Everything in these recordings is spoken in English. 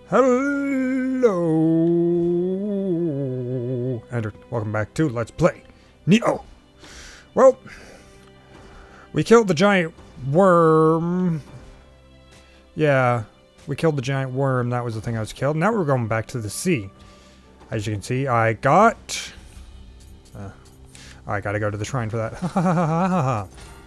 Hello, and welcome back to Let's Play Nioh. Well, we killed the giant worm. Yeah, we killed the giant worm. That was the thing I was killed. Now we're going back to the sea. As you can see, I got... I gotta go to the shrine for that.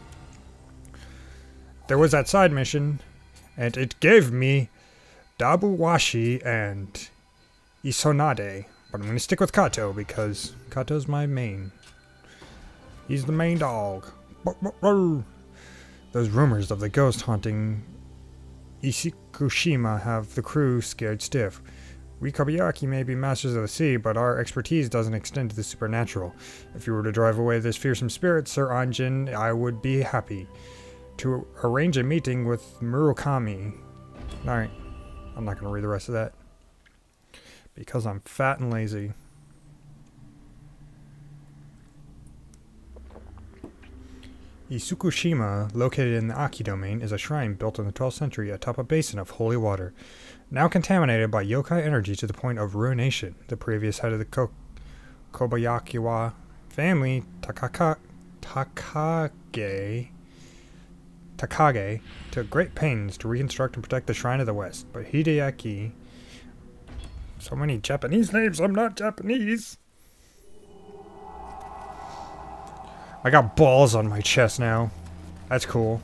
There was that side mission, and it gave me Dabuwashi and Isonade. But I'm gonna stick with Kato because Kato's my main. He's the main dog. Those rumors of the ghost haunting Isikushima have the crew scared stiff. We Kobayaki may be masters of the sea, but our expertise doesn't extend to the supernatural. If you were to drive away this fearsome spirit, Sir Anjin, I would be happy to arrange a meeting with Murakami. Alright, I'm not going to read the rest of that because I'm fat and lazy. Isukushima, located in the Aki domain, is a shrine built in the 12th century atop a basin of holy water, now contaminated by yokai energy to the point of ruination. The previous head of the Kobayakiwa family, Takage, took great pains to reconstruct and protect the Shrine of the West, but Hideaki... So many Japanese names, I'm not Japanese! I got balls on my chest now. That's cool.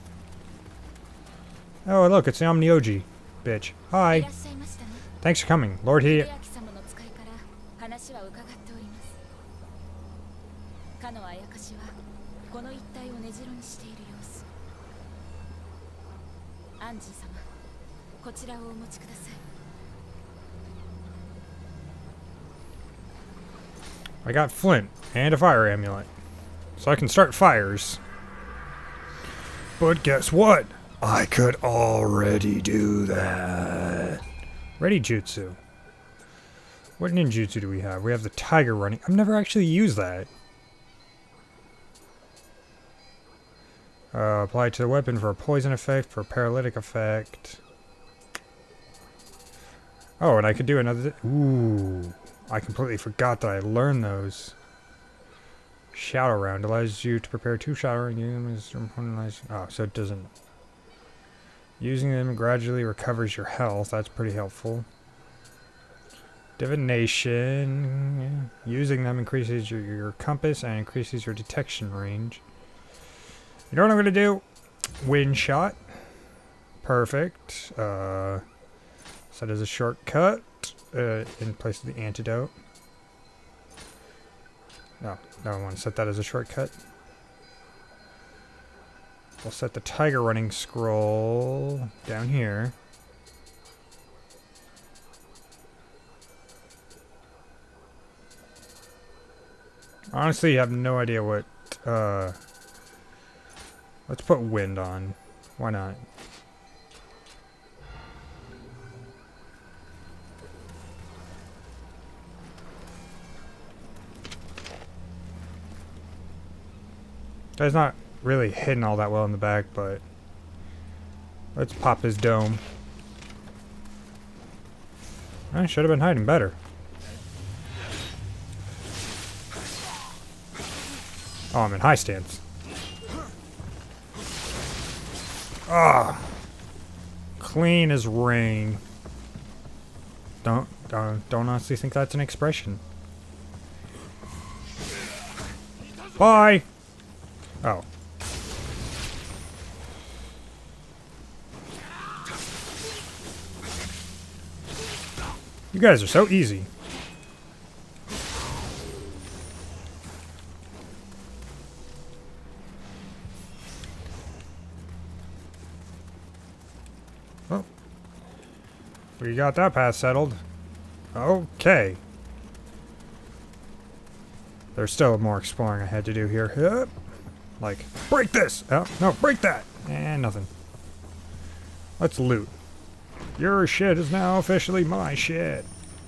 Oh, look, it's the Nioh bitch. Hi. Thanks for coming, Lord Hideaki. I got flint and a fire amulet, so I can start fires. But guess what? I could already do that. Ready jutsu. What ninjutsu do we have? We have the tiger running. I've never actually used that. Apply to the weapon for a poison effect, for a paralytic effect. Oh, and I could do another... Ooh. I completely forgot that I learned those. Shadow round allows you to prepare 2 shadow rounds. Oh, so it doesn't... Using them gradually recovers your health. That's pretty helpful. Divination. Using them increases your compass and increases your detection range. You know what I'm going to do? Wind shot. Perfect. Set as a shortcut. In place of the antidote. No, I want to set that as a shortcut. We'll set the tiger running scroll down here. Honestly, I have no idea what... Let's put wind on. Why not? Guy's not really hidden all that well in the back, but let's pop his dome. I should have been hiding better. Oh, I'm in high stance. Ah, clean as rain. Don't honestly think that's an expression. Bye. Oh. You guys are so easy. Oh. We got that path settled. Okay. There's still more exploring I had to do here. Yep. Like, break this! Oh, no, break that! And nothing. Let's loot. Your shit is now officially my shit.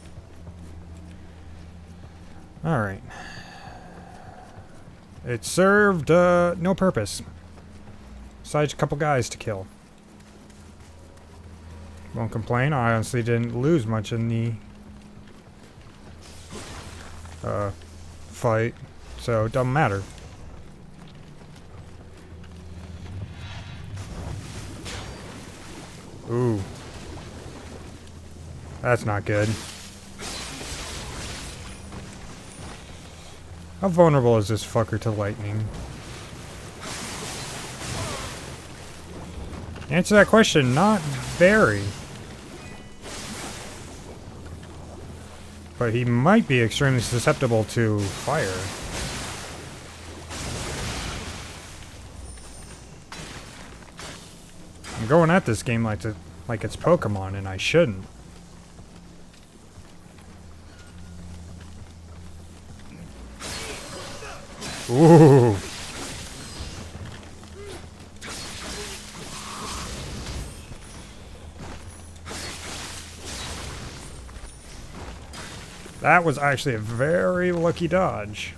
Alright. It served, no purpose. Besides a couple guys to kill. Won't complain. I honestly didn't lose much in the fight, so it doesn't matter. Ooh. That's not good. How vulnerable is this fucker to lightning? Answer that question, not very. But he might be extremely susceptible to fire. I'm going at this game like it's Pokemon, and I shouldn't. Ooh. That was actually a very lucky dodge.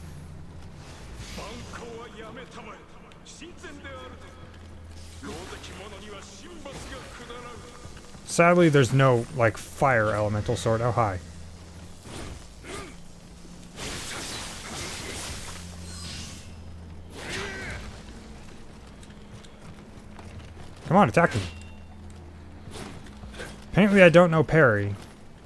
Sadly, there's no, like, fire elemental sword. Oh, hi. Come on, attack me. Apparently I don't know parry.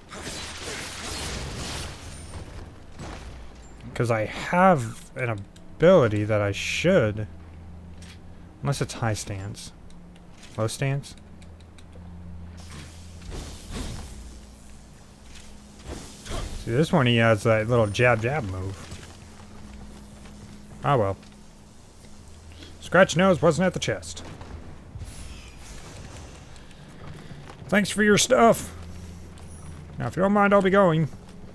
Because I have an ability that I should. Unless it's high stance. Low stance? See, this one he has that little jab jab move. Ah well. Scratch nose wasn't at the chest. Thanks for your stuff. Now if you don't mind, I'll be going.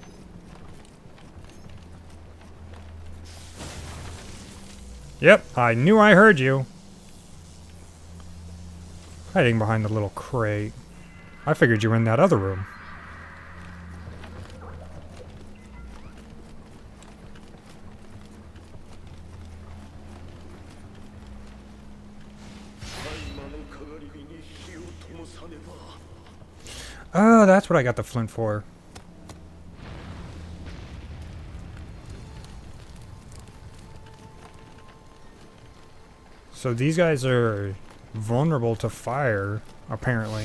Yep, I knew I heard you. Hiding behind the little crate. I figured you were in that other room. Oh, that's what I got the flint for. So these guys are vulnerable to fire, apparently.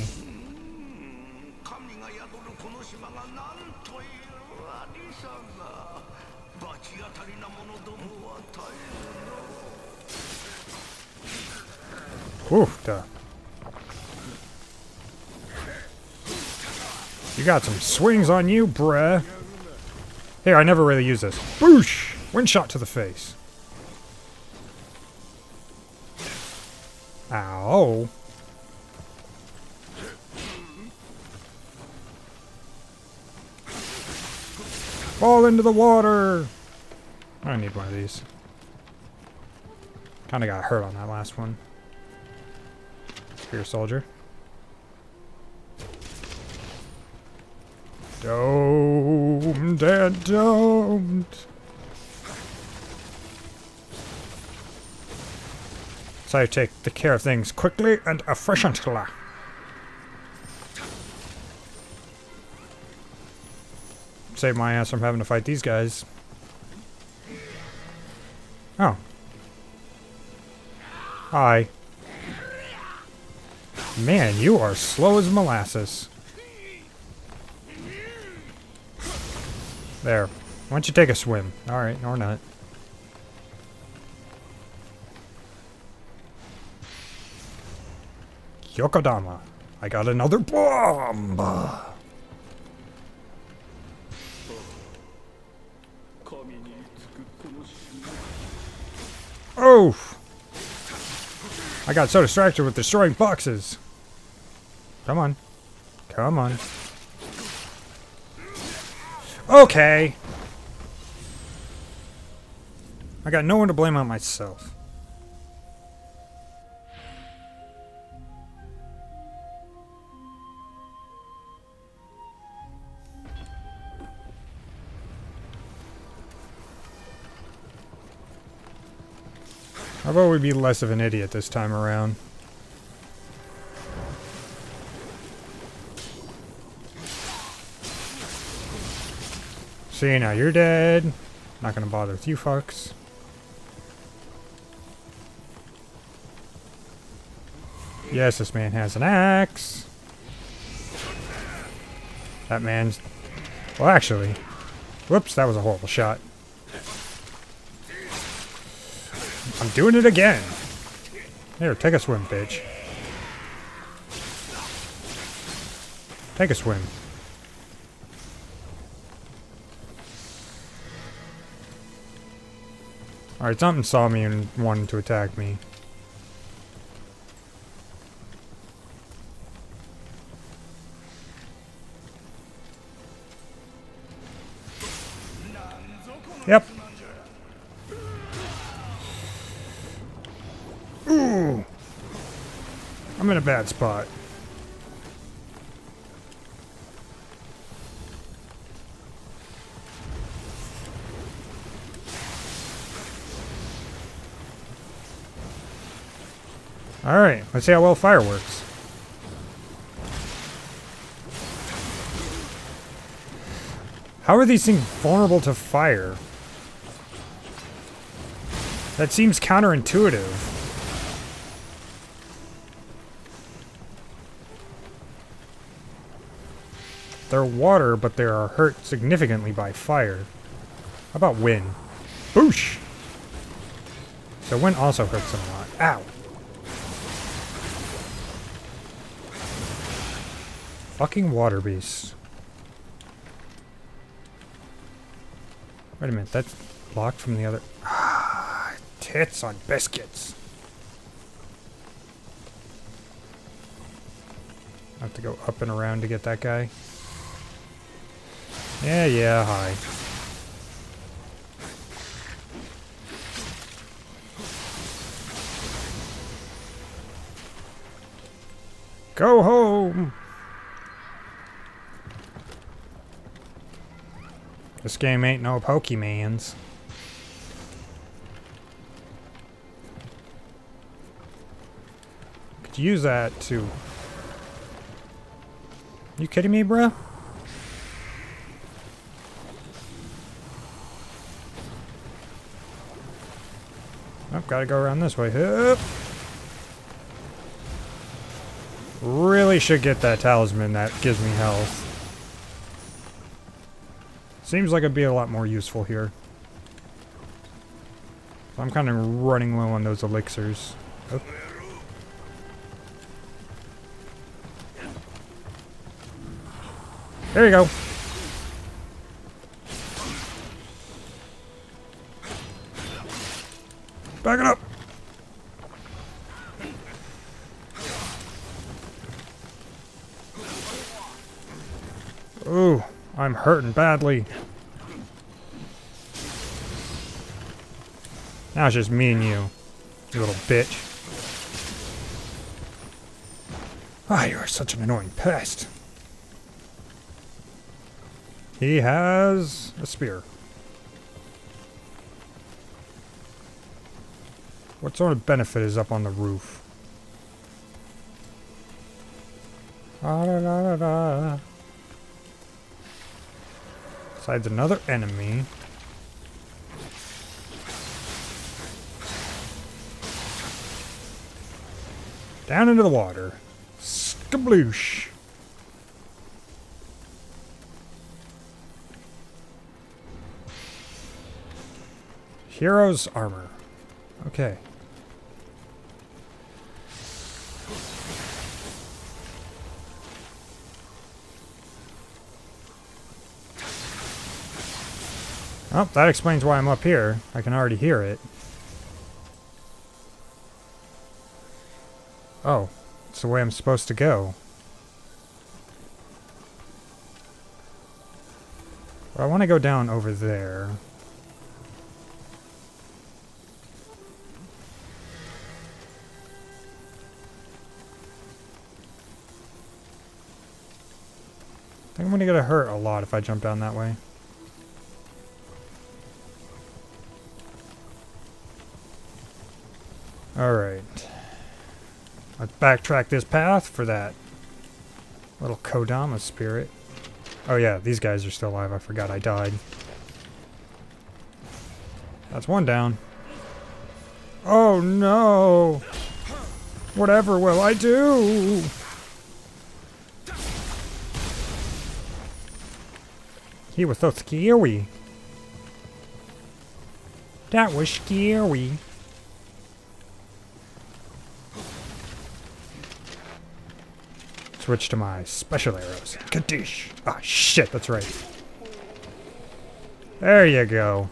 Whew, duh. You got some swings on you, bruh. Here, I never really use this. Boosh! Wind shot to the face. Ow. Fall into the water! I need one of these. Kinda got hurt on that last one. Spear soldier. Don't, Dad, don't. So I take the care of things quickly and efficiently. Save my ass from having to fight these guys. Oh. Hi. Man, you are slow as molasses. There. Why don't you take a swim? Alright, or not. Yokodama. I got another bomb! Oh! I got so distracted with destroying boxes. Come on. Come on. Okay! I got no one to blame on myself. How about we be less of an idiot this time around? See, now you're dead. Not gonna bother with you fucks. Yes, this man has an axe. That man's... Well, actually... Whoops, that was a horrible shot. I'm doing it again. Here, take a swim, bitch. Take a swim. Alright, something saw me and wanted to attack me. Yep. Ooh. I'm in a bad spot. Alright, let's see how well fire works. How are these things vulnerable to fire? That seems counterintuitive. They're water, but they are hurt significantly by fire. How about wind? Boosh! So wind also hurts them a lot. Ow! Fucking water beasts. Wait a minute, that's blocked from the other... Ah, tits on biscuits. I have to go up and around to get that guy. Yeah, hi. Go home! This game ain't no Pokemans. Could use that to... You kidding me, bruh? Oh, gotta go around this way. Hup. Really should get that talisman that gives me health. Seems like it'd be a lot more useful here. I'm kind of running low on those elixirs. Oh. There you go. Back it up. Ooh, I'm hurting badly. Now it's just me and you little bitch. Ah, you are such an annoying pest. He has a spear. What sort of benefit is up on the roof? Ah, da, da, da, da. Besides another enemy. Down into the water. Skabloosh. Hero's armor. Okay. Oh, that explains why I'm up here. I can already hear it. Oh, it's the way I'm supposed to go. But I want to go down over there. I think I'm going to get hurt a lot if I jump down that way. Alright. Let's backtrack this path for that little Kodama spirit. Oh yeah, these guys are still alive. I forgot I died. That's one down. Oh no! Whatever will I do? He was so scary. That was scary. Switch to my special arrows. Kadoosh! Ah, shit, that's right. There you go.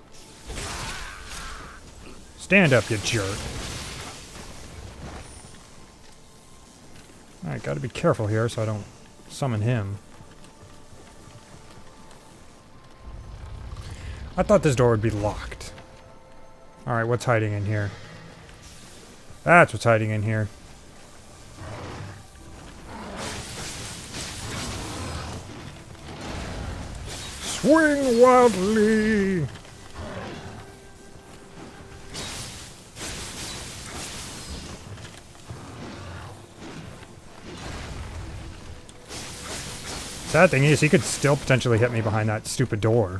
Stand up, you jerk. Alright, gotta be careful here so I don't summon him. I thought this door would be locked. Alright, what's hiding in here? That's what's hiding in here. Swing wildly! Sad thing is, he could still potentially hit me behind that stupid door.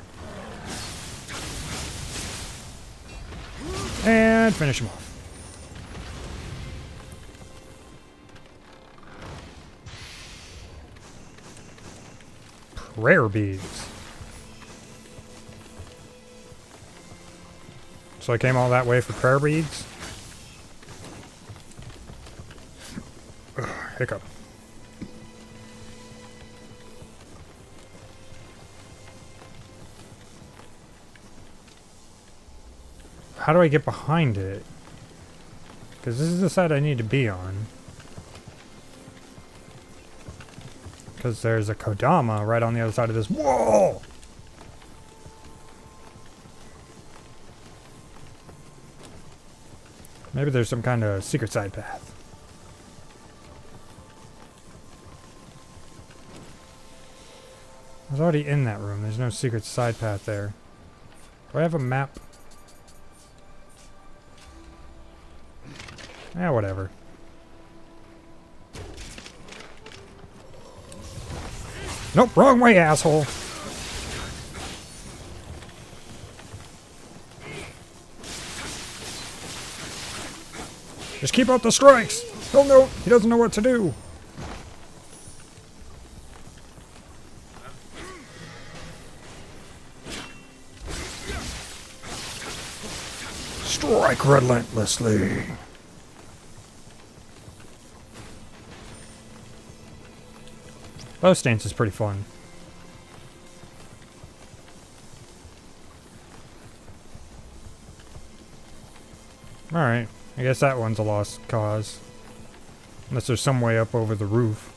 And finish him off. Prayer beads. So I came all that way for prayer beads? Ugh, hiccup. How do I get behind it? Because this is the side I need to be on. Because there's a Kodama right on the other side of this wall! Maybe there's some kind of secret side path. I was already in that room. There's no secret side path there. Do I have a map? Yeah, whatever. Nope, wrong way, asshole! Just keep up the strikes! He'll know, he doesn't know what to do! Strike relentlessly! Bow stance is pretty fun. Alright, I guess that one's a lost cause. Unless there's some way up over the roof.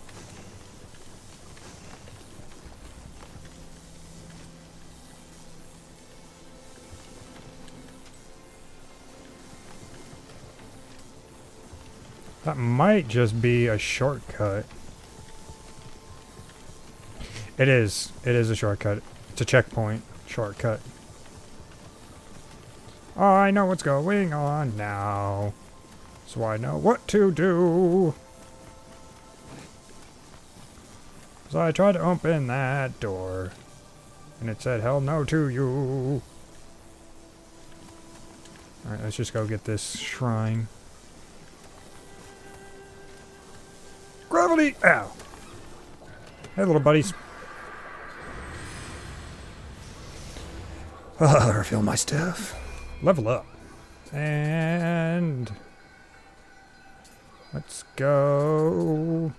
That might just be a shortcut. It is. It is a shortcut. It's a checkpoint shortcut. Oh, I know what's going on now. So I know what to do. So I tried to open that door. And it said, hell no to you. Alright, let's just go get this shrine. Gravity! Ow! Hey, little buddies. Refill my stuff. Level up. And... let's go...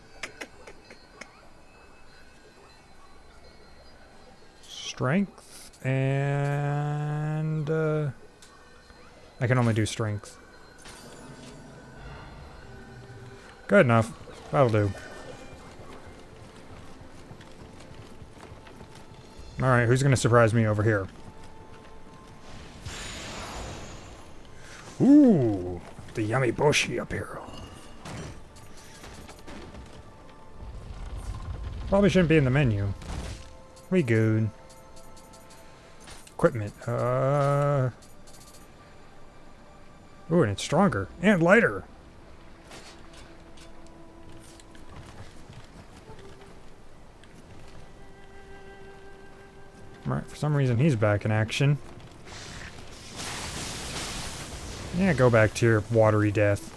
strength. And... I can only do strength. Good enough. That'll do. Alright, who's gonna surprise me over here? Ooh, the yummy boshi up here. Probably shouldn't be in the menu. We good. Equipment. Ooh, and it's stronger. And lighter. Alright, for some reason he's back in action. Yeah, go back to your watery death.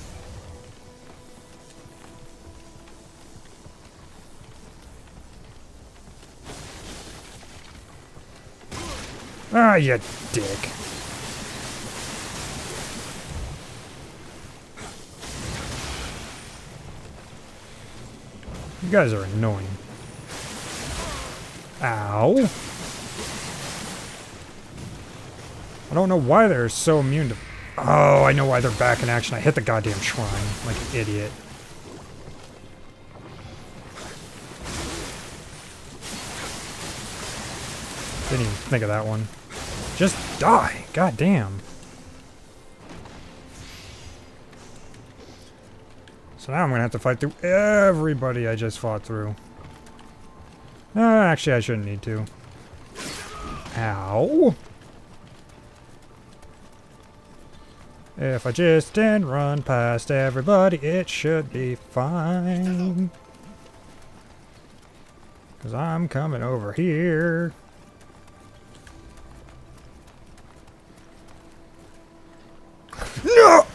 Ah, you dick. You guys are annoying. Ow. I don't know why they're so immune to... Oh, I know why they're back in action. I hit the goddamn shrine like an idiot. Didn't even think of that one. Just die. God damn. So now I'm gonna have to fight through everybody I just fought through. Actually, I shouldn't need to. Ow. If I just didn't run past everybody, it should be fine. 'Cause I'm coming over here. No!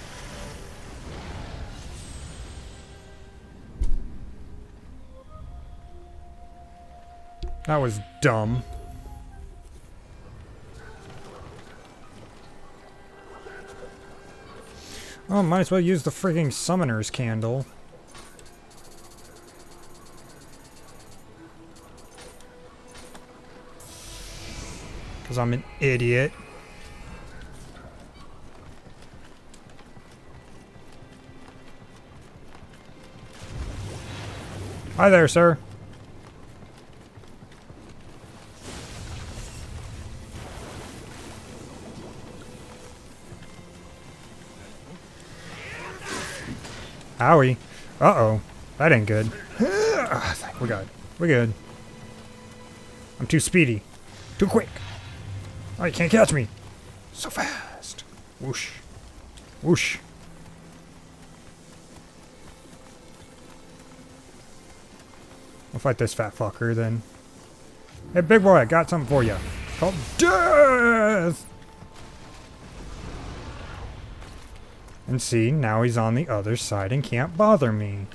That was dumb. Oh, might as well use the frigging summoner's candle. Because I'm an idiot. Hi there, sir. Owie. Uh-oh. That ain't good. We got it. We're good. I'm too speedy. Too quick. Oh, you can't catch me. So fast. Whoosh. Whoosh. I'll fight this fat fucker then. Hey, big boy, I got something for you. It's called death! And see, now he's on the other side and can't bother me.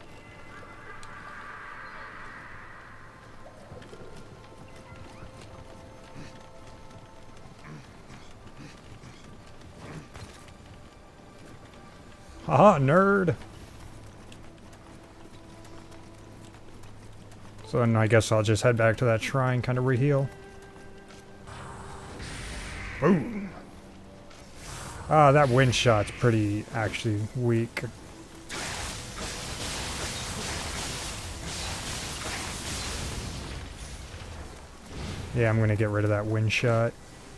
Haha, nerd! So then I guess I'll just head back to that shrine, kind of reheal. Boom! Ah, that wind shot's pretty, actually, weak. Yeah, I'm gonna get rid of that wind shot.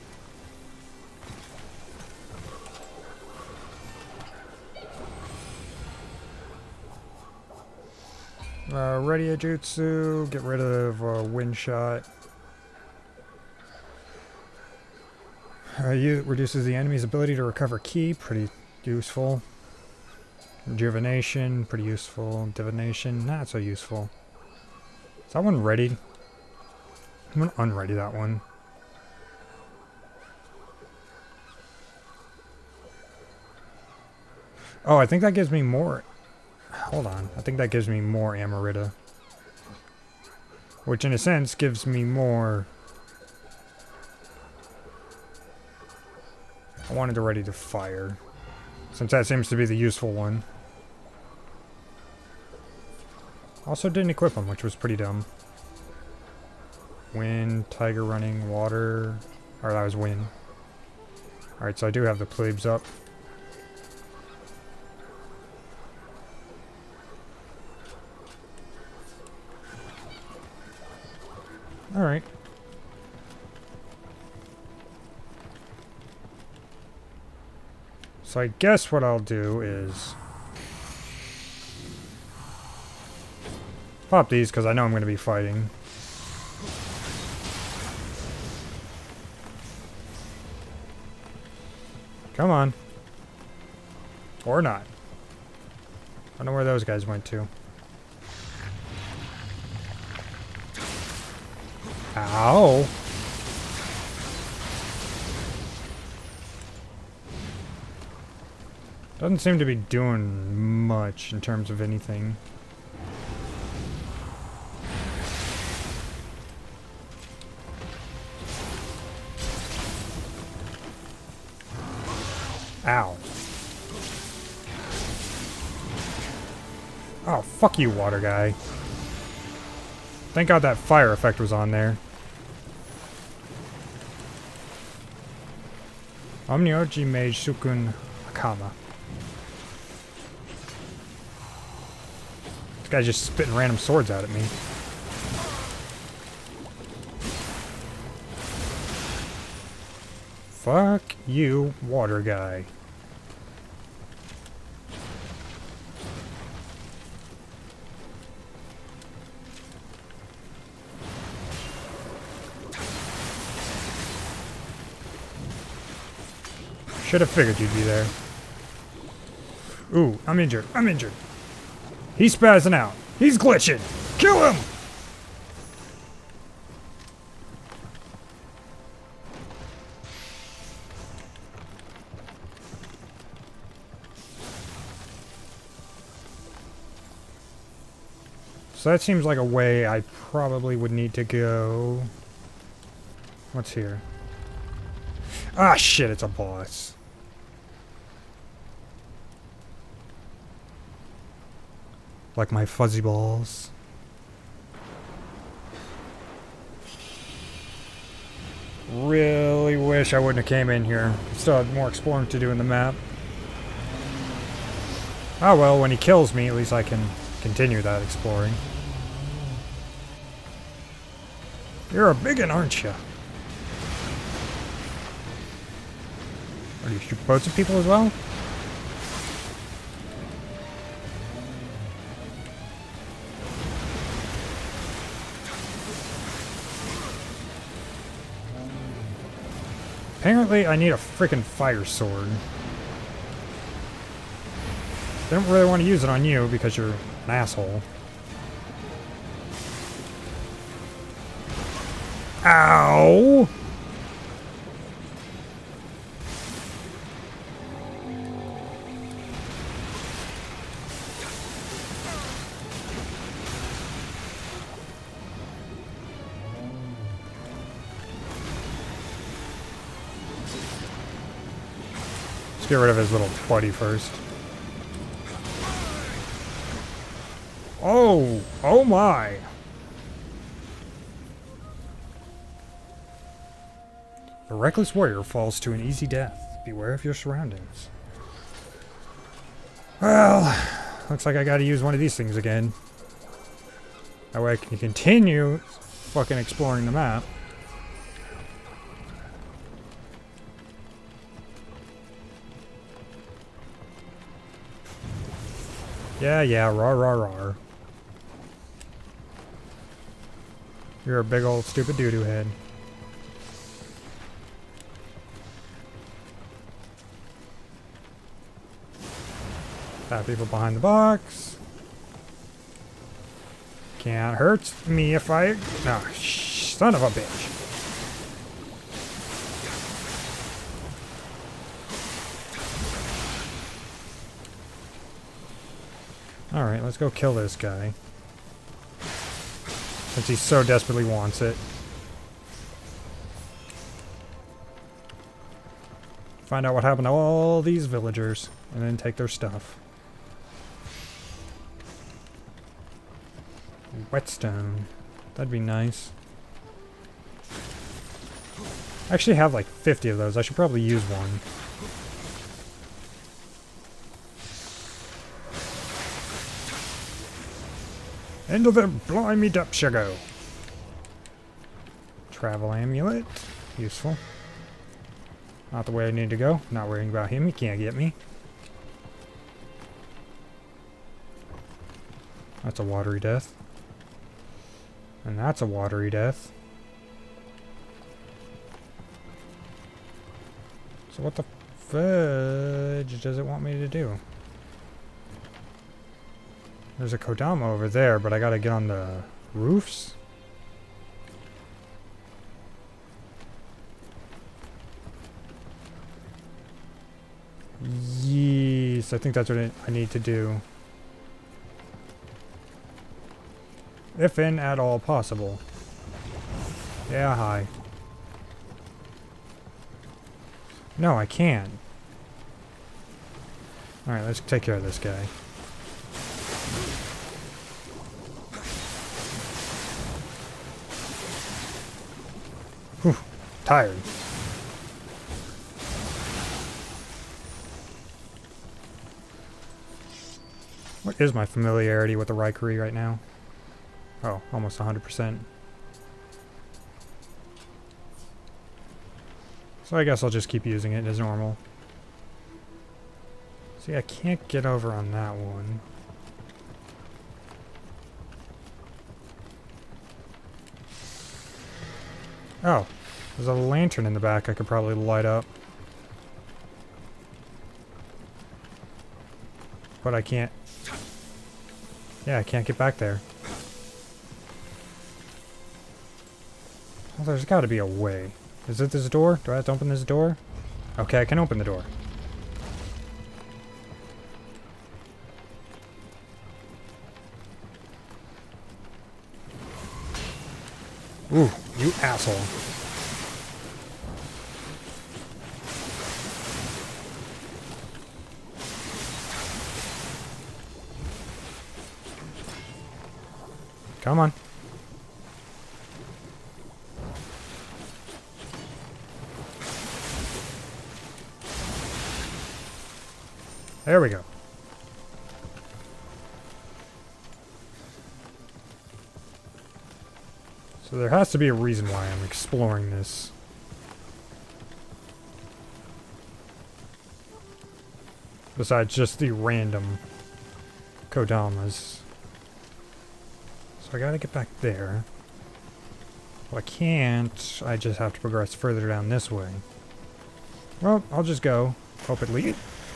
Ready jutsu, get rid of wind shot. Reduces the enemy's ability to recover ki, pretty useful. Rejuvenation, pretty useful. Divination, not so useful. Is that one ready? I'm gonna unready that one. Oh, I think that gives me more... Hold on, I think that gives me more Amarita. Which in a sense gives me more... I wanted to ready to fire, since that seems to be the useful one. Also didn't equip him, which was pretty dumb. Wind, tiger running, water... Or that was wind. Alright, so I do have the plebes up. Alright. So I guess what I'll do is pop these because I know I'm going to be fighting. Come on. Or not. I don't know where those guys went to. Ow. Doesn't seem to be doing much in terms of anything. Ow. Oh, fuck you, water guy. Thank God that fire effect was on there. Omnioji Mage Sukun Akama. This guy's just spitting random swords out at me. Fuck you, water guy. Should have figured you'd be there. Ooh, I'm injured. I'm injured. He's spazzing out. He's glitching. Kill him! So that seems like a way I probably would need to go. What's here? Ah, shit, it's a boss. Like my fuzzy balls. Really wish I wouldn't have came in here. Still had more exploring to do in the map. Oh well, when he kills me, at least I can continue that exploring. You're a biggin', aren't you? Or do you shoot boats at people as well? Apparently, I need a freaking fire sword. I don't really want to use it on you because you're an asshole. Ow! Let's get rid of his little buddy first. Oh! Oh my! The reckless warrior falls to an easy death. Beware of your surroundings. Well, looks like I gotta use one of these things again. That way I can continue fucking exploring the map. Yeah, rawr, rawr, rawr. You're a big old stupid doo-doo head. Got people behind the box. Can't hurt me if I... Oh, son of a bitch. Alright, let's go kill this guy. Since he so desperately wants it. Find out what happened to all these villagers. And then take their stuff. Whetstone. That'd be nice. I actually have like 50 of those. I should probably use one. Into the blimey depths you go. Travel amulet. Useful. Not the way I need to go. Not worrying about him. He can't get me. That's a watery death. And that's a watery death. So what the fudge does it want me to do? There's a Kodama over there, but I gotta get on the roofs? Yes, Yes, I think that's what I need to do. If in at all possible. Yeah, hi. No, I can't. Alright, let's take care of this guy. Whew, tired. What is my familiarity with the Raikuri right now? Oh, almost 100%. So I guess I'll just keep using it as normal. See, I can't get over on that one. Oh, there's a lantern in the back I could probably light up. But I can't. Yeah, I can't get back there. Well, there's got to be a way. Is it this door? Do I have to open this door? Okay, I can open the door. Ooh, you asshole. Come on. There we go. So there has to be a reason why I'm exploring this. Besides just the random Kodamas. So I gotta get back there. Well, I can't. I just have to progress further down this way. Well, I'll just go. Hope it leads.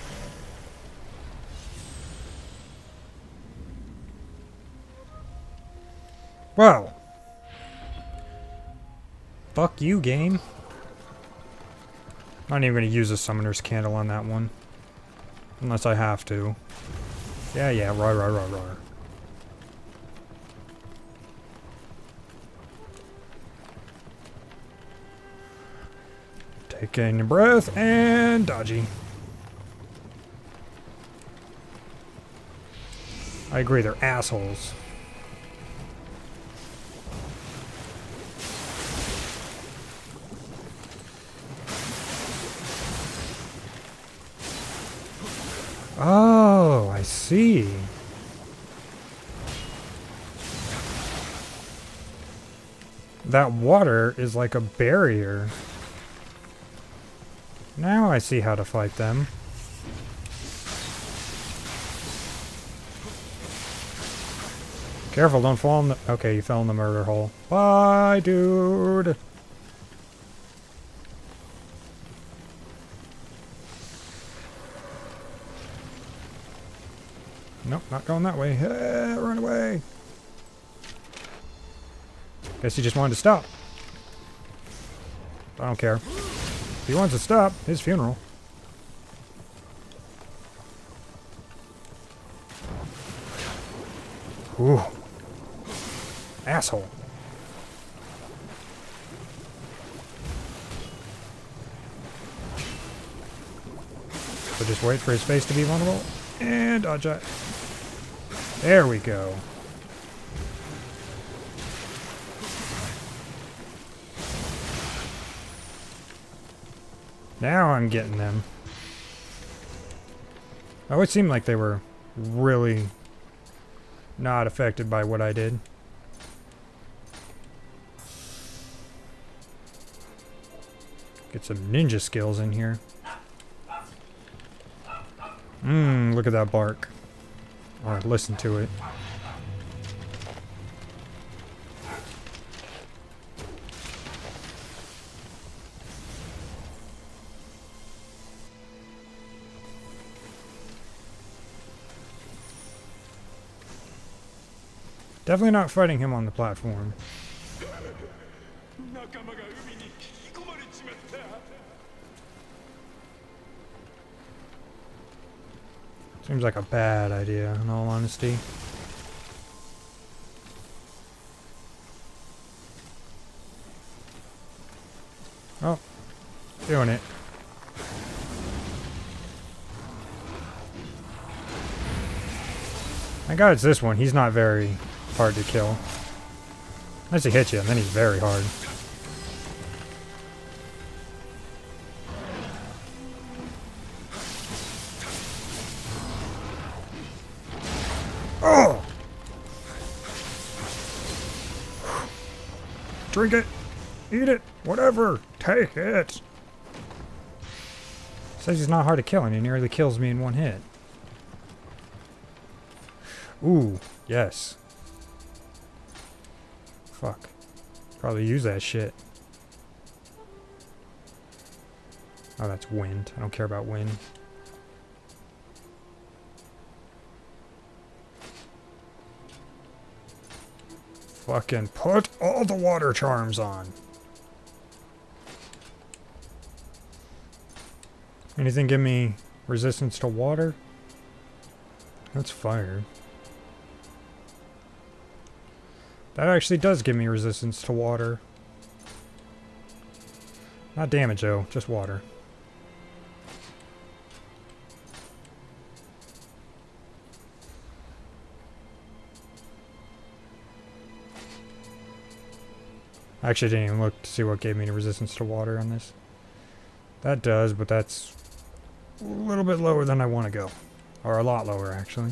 Wow. Fuck you, game. I'm not even going to use a summoner's candle on that one. Unless I have to. Yeah, rawr. Taking a breath and dodgy. I agree, they're assholes. Oh, I see. That water is like a barrier. Now I see how to fight them. Careful, don't fall in the... Okay, you fell in the murder hole. Bye, dude! Nope, not going that way. Hey, run away! Guess he just wanted to stop. I don't care. If he wants to stop, his funeral. Ooh. Asshole. So just wait for his face to be vulnerable. And dodge it. There we go. Now I'm getting them. Oh, it seemed like they were really not affected by what I did. Get some ninja skills in here. Look at that bark. Or listen to it. Definitely not fighting him on the platform. Seems like a bad idea, in all honesty. Oh, doing it. Thank God it's this one. He's not very hard to kill. Unless he hits you, and then he's very hard. Oh! Drink it! Eat it! Whatever! Take it! Says he's not hard to kill, and he nearly kills me in one hit. Ooh, yes. Fuck. Probably use that shit. Oh, that's wind. I don't care about wind. Fucking put all the water charms on. Anything give me resistance to water? That's fire. That actually does give me resistance to water. Not damage though, just water. I actually didn't even look to see what gave me resistance to water on this. That does, but that's a little bit lower than I want to go. Or a lot lower, actually.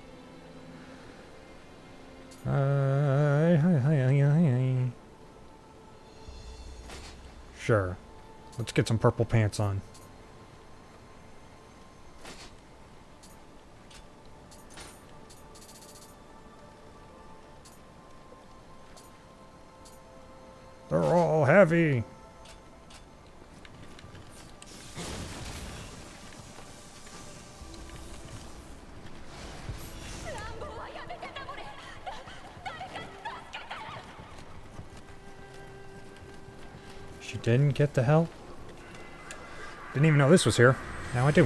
Sure. Let's get some purple pants on. They're all heavy. She didn't get the help? Didn't even know this was here. Now I do.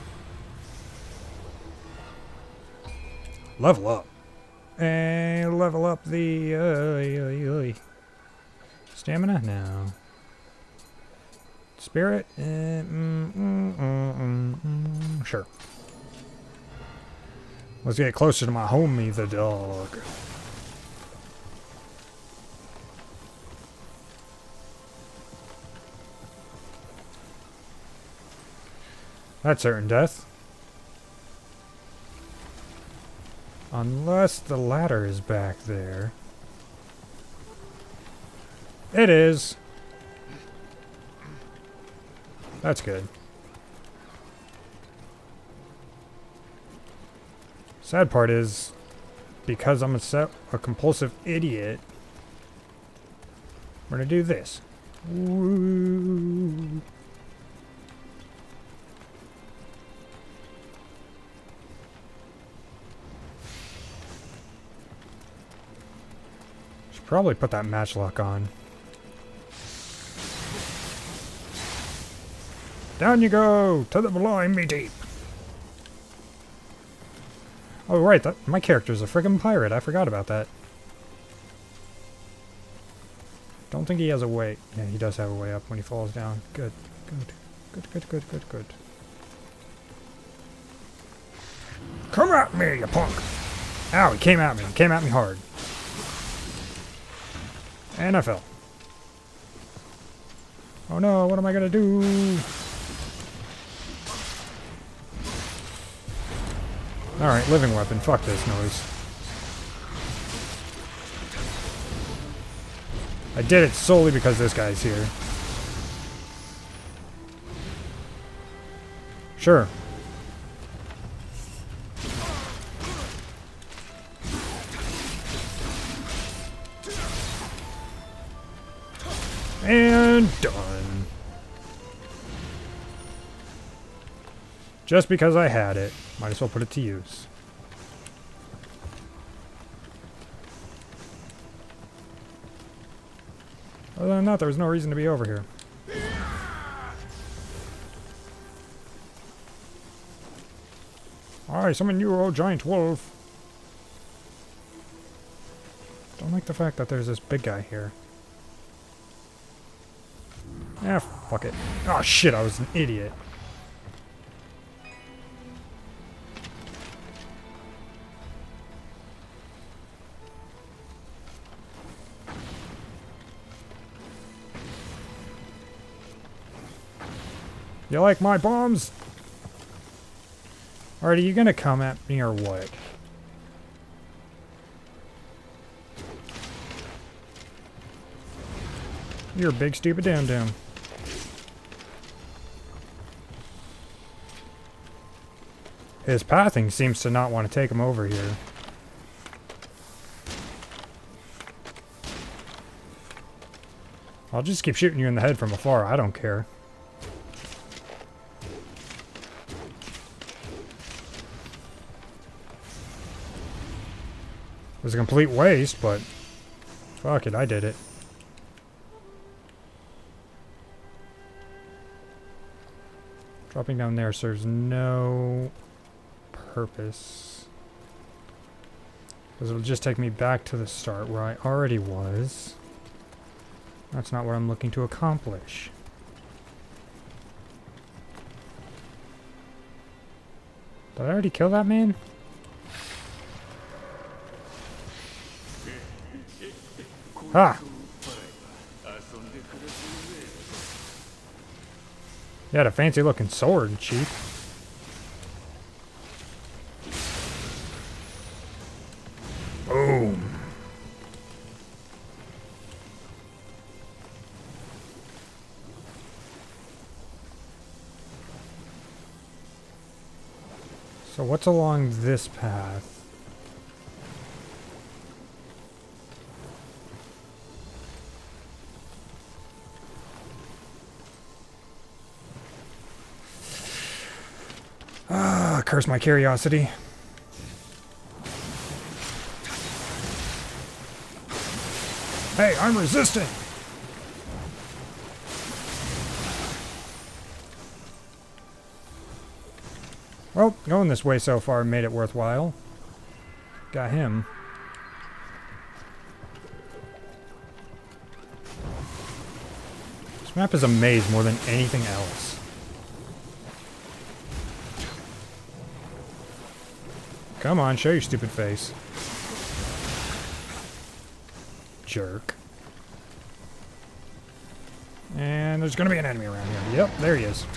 Level up. And level up the... Stamina? No. Spirit? Sure. Let's get closer to my homie, the dog. That's certain death. Unless the ladder is back there. It is. That's good. Sad part is, because I'm a compulsive idiot, we're gonna do this. Woo. Should probably put that matchlock on. Down you go, to the blind me deep. Oh right, my character's a friggin' pirate. I forgot about that. Don't think he has a way. Yeah, he does have a way up when he falls down. Good, good, good, good, good, good, good. Come at me, you punk! Ow, he came at me. He came at me hard. And I fell. Oh no, what am I gonna do? Alright, living weapon. Fuck this noise. I did it solely because this guy's here. Sure. And done. Just because I had it. Might as well put it to use. Other than that, there was no reason to be over here. I summon you, O giant wolf. Don't like the fact that there's this big guy here. Ah, fuck it. Oh shit, I was an idiot. You like my bombs? Alright, are you gonna come at me or what? You're a big stupid dum-dum. His pathing seems to not want to take him over here. I'll just keep shooting you in the head from afar, I don't care. It was a complete waste, but fuck it, I did it. Dropping down there serves no purpose. Because it'll just take me back to the start where I already was. That's not what I'm looking to accomplish. Did I already kill that man? Ha! You had a fancy looking sword, Chief. Boom. So what's along this path? Ah, curse my curiosity. Hey, I'm resisting! Well, going this way so far made it worthwhile. Got him. This map is a maze more than anything else. Come on, show your stupid face. Jerk. And there's gonna be an enemy around here. Yep, there he is.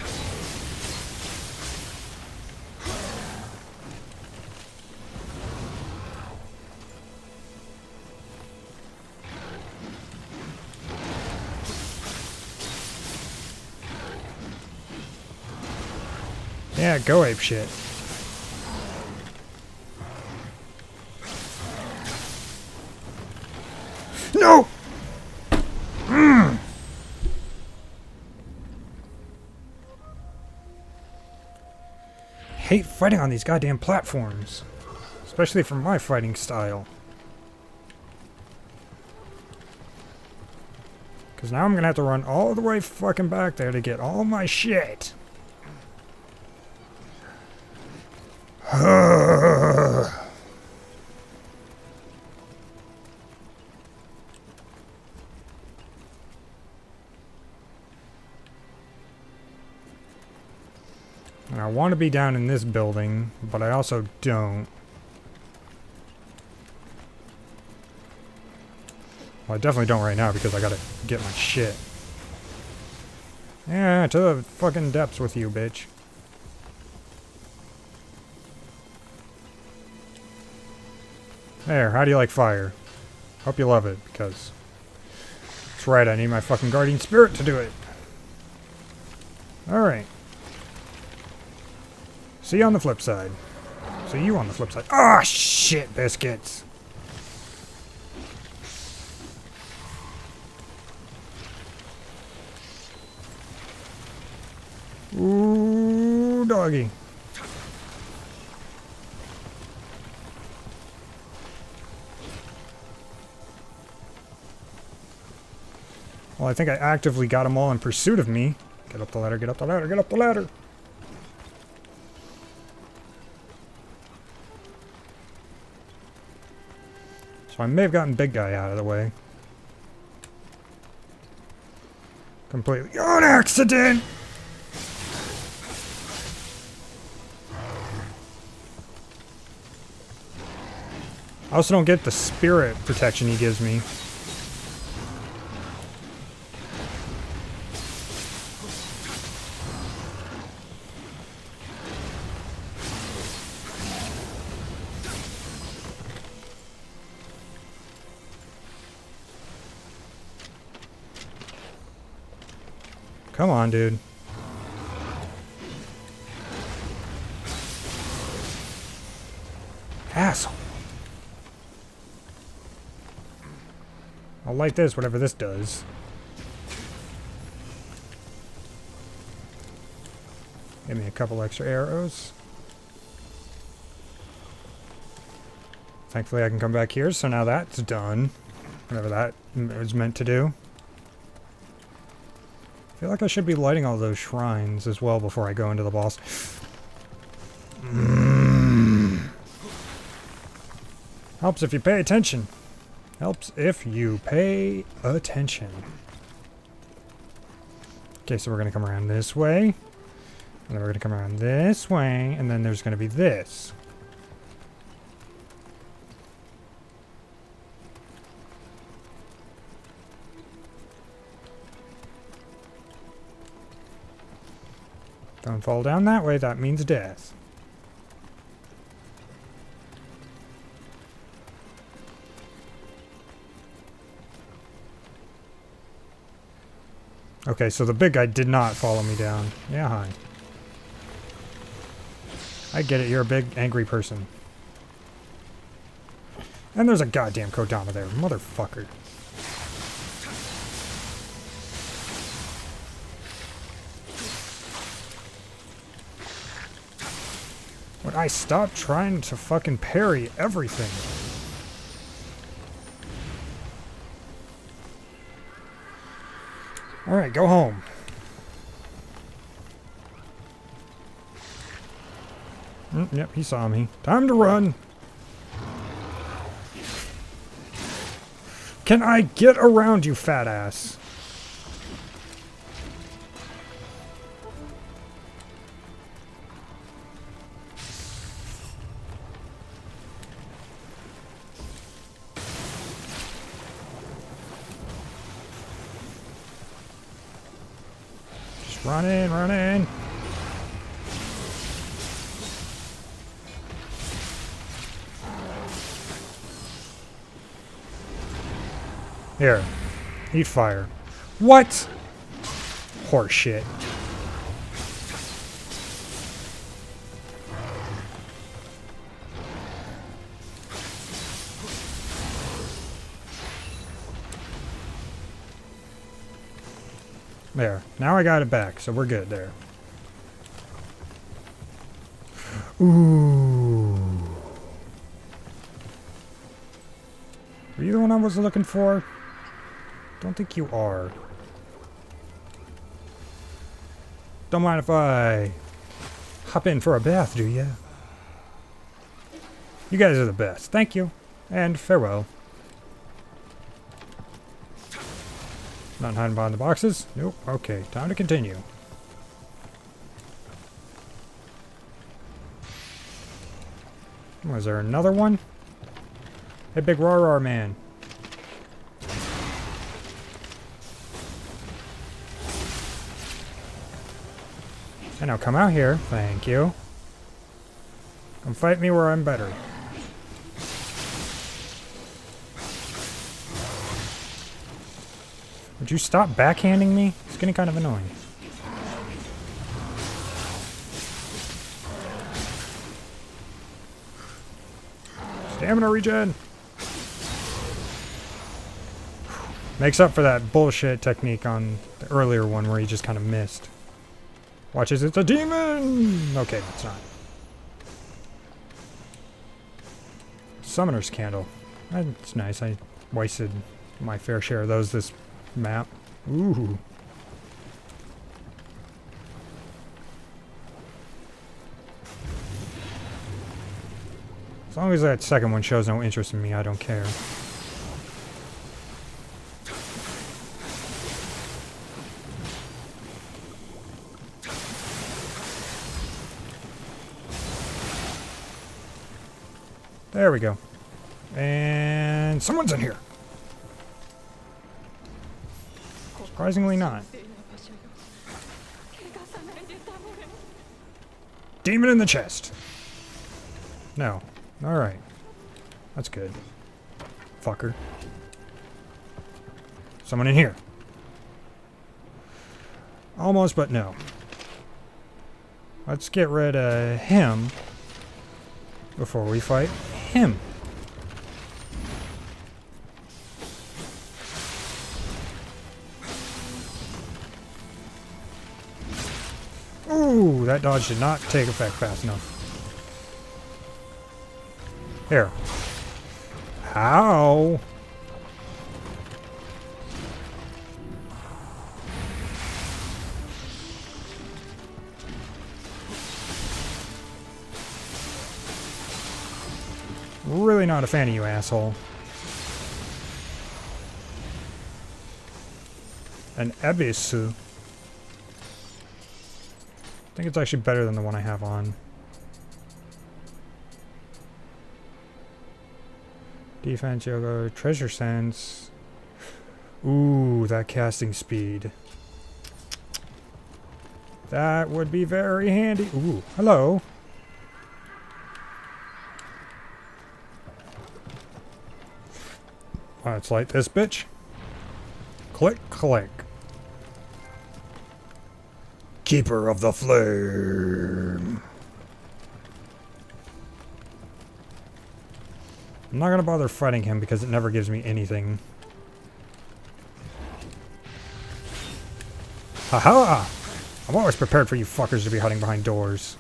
Yeah, go ape shit. No! Hate fighting on these goddamn platforms. Especially for my fighting style. Because now I'm gonna have to run all the way fucking back there to get all my shit. And I want to be down in this building, but I also don't. Well, I definitely don't right now because I gotta get my shit. Yeah, to the fucking depths with you, bitch. There, how do you like fire? Hope you love it, because... That's right, I need my fucking guardian spirit to do it. Alright. See you on the flip side. See you on the flip side. Ah, shit, biscuits. Ooh, doggy. Well, I think I actively got them all in pursuit of me. Get up the ladder, get up the ladder, get up the ladder. So I may have gotten big guy out of the way. Completely on accident! I also don't get the spirit protection he gives me. Come on, dude. Asshole. I'll light this, whatever this does. Give me a couple extra arrows. Thankfully I can come back here, so now that's done. Whatever that was meant to do. I feel like I should be lighting all those shrines as well before I go into the boss. Helps if you pay attention. Helps if you pay attention. Okay, so we're going to come around this way. And then we're going to come around this way. And then there's going to be this. Don't fall down that way, that means death. Okay, so the big guy did not follow me down. Yeah, hi. I get it, you're a big, angry person. And there's a goddamn Kodama there, motherfucker. Would I stop trying to fucking parry everything? Alright, go home. Yep, he saw me. Time to run! Can I get around, you fat ass? Run in, run in. Here. Eat fire. What? Horse shit. There. Now I got it back, so we're good there. Ooh. Are you the one I was looking for? Don't think you are. Don't mind if I hop in for a bath, do ya? You guys are the best. Thank you. And farewell. Not hiding behind the boxes? Nope. Okay, time to continue. Was there another one? Hey, big rawr man. And now come out here. Thank you. Come fight me where I'm better. Would you stop backhanding me? It's getting kind of annoying. Stamina regen! Makes up for that bullshit technique on the earlier one where he just kind of missed. Watch as it's a demon! Okay, it's not. Summoner's Candle. That's nice. I wasted my fair share of those this map. Ooh. As long as that second one shows no interest in me, I don't care. There we go. And someone's in here. Surprisingly not. Demon in the chest. No. Alright. That's good. Fucker. Someone in here. Almost, but no. Let's get rid of him before we fight him. Ooh, that dodge did not take effect fast enough. Here. How? Really not a fan of you, asshole. An Ebisu. I think it's actually better than the one I have on. Defense, yoga, treasure sense. Ooh, that casting speed. That would be very handy. Ooh, hello. Let's light this bitch. Click, click. Keeper of the Flame. I'm not gonna bother fighting him because it never gives me anything. Haha! I'm always prepared for you fuckers to be hiding behind doors.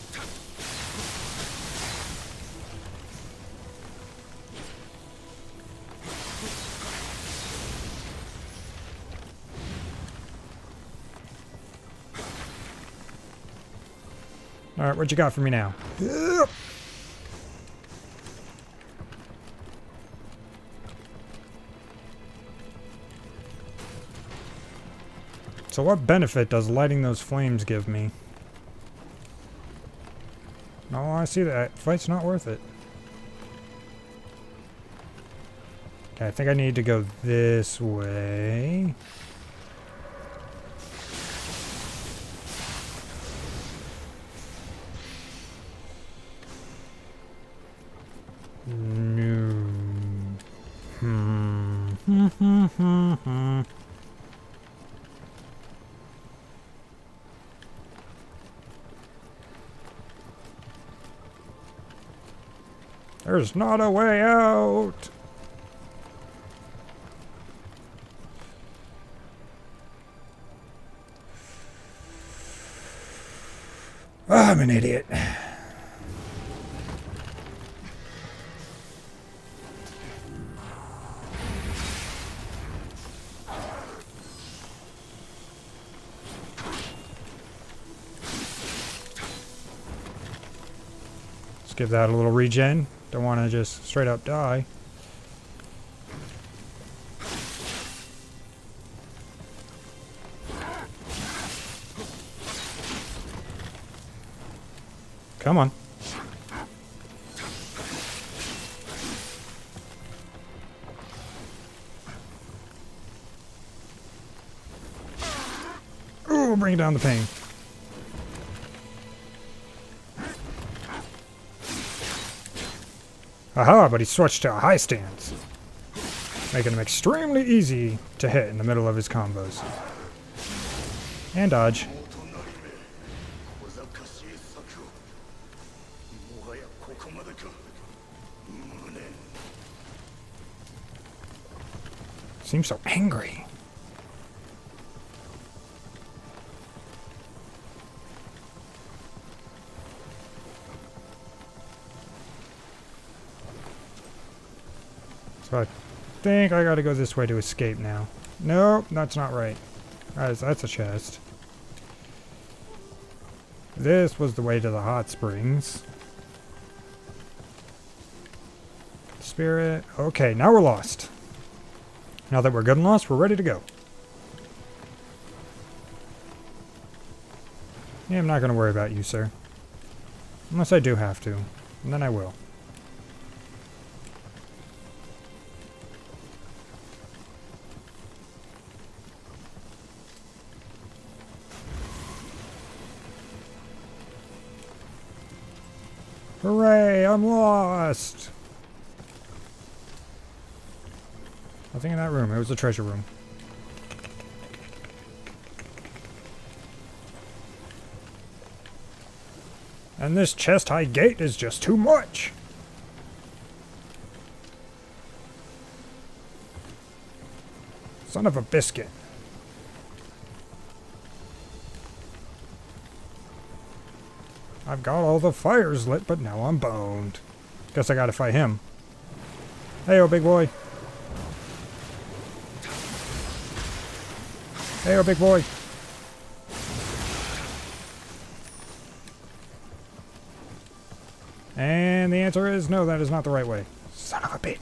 Alright, what you got for me now? Yep. So what benefit does lighting those flames give me? No, I see that. Fight's not worth it. Okay, I think I need to go this way. No. There's not a way out. Oh, I'm an idiot. Let's give that a little regen. Don't want to just straight up die. Come on. Ooh, bring down the pain. Aha, but he switched to a high stance, making him extremely easy to hit in the middle of his combos. And dodge. Seems so angry. So I think I gotta go this way to escape now. Nope, that's not right. That's a chest. This was the way to the hot springs. Spirit. Okay, now we're lost. Now that we're good and lost, we're ready to go. Yeah, I'm not going to worry about you, sir. Unless I do have to. And then I will. Hooray, I'm lost! Nothing in that room. It was a treasure room. And this chest-high gate is just too much! Son of a biscuit. I've got all the fires lit, but now I'm boned. Guess I gotta fight him. Hey-o, big boy. Hey-o, big boy. And the answer is no, that is not the right way. Son of a bitch.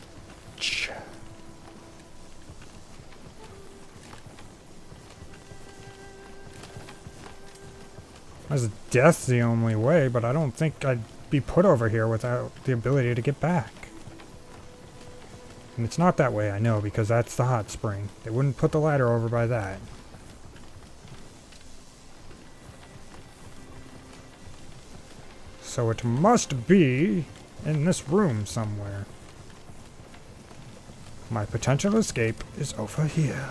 As death's the only way, but I don't think I'd be put over here without the ability to get back. And it's not that way, I know, because that's the hot spring. They wouldn't put the ladder over by that. So it must be in this room somewhere. My potential escape is over here.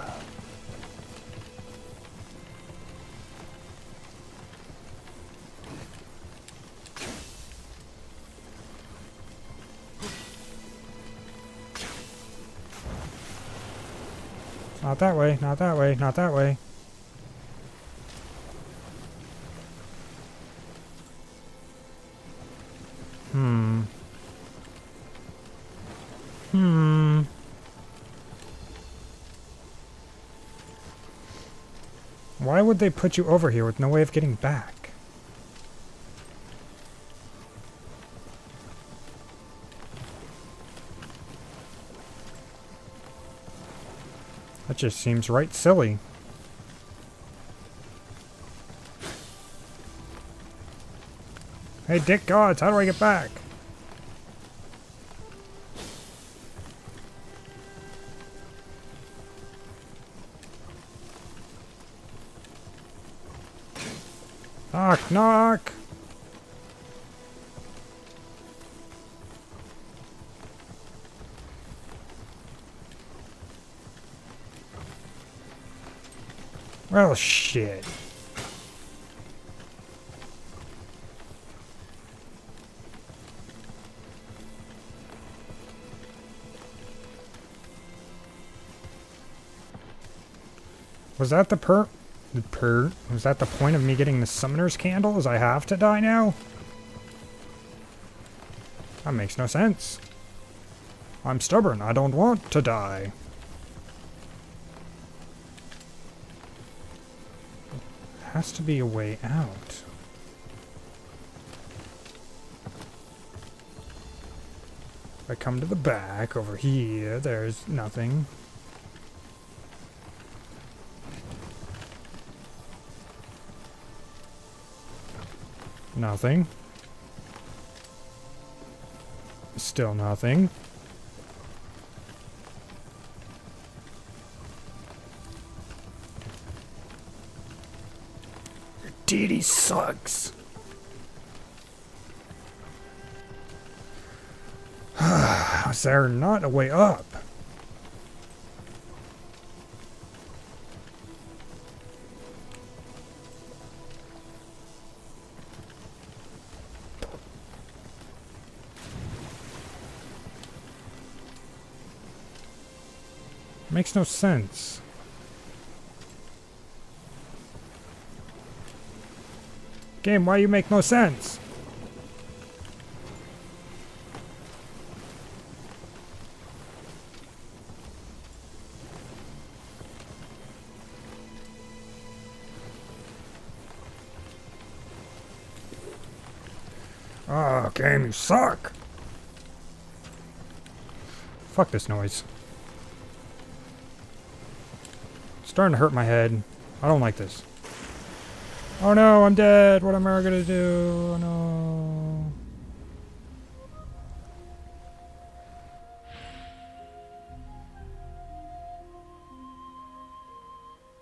Not that way, not that way, not that way. Why would they put you over here with no way of getting back? That just seems right silly. Hey, dick gods, how do I get back? Knock, knock! Well, shit. Was that was that the point of me getting the summoner's candle? Is I have to die now? That makes no sense. I'm stubborn. I don't want to die. Has to be a way out. If I come to the back over here, there's nothing. Nothing. Still nothing. Your deity sucks. Is there not a way up? Makes no sense. Game, why you make no sense? Oh, game, you suck! Fuck this noise. Starting to hurt my head. I don't like this. Oh no, I'm dead. What am I gonna do? Oh no.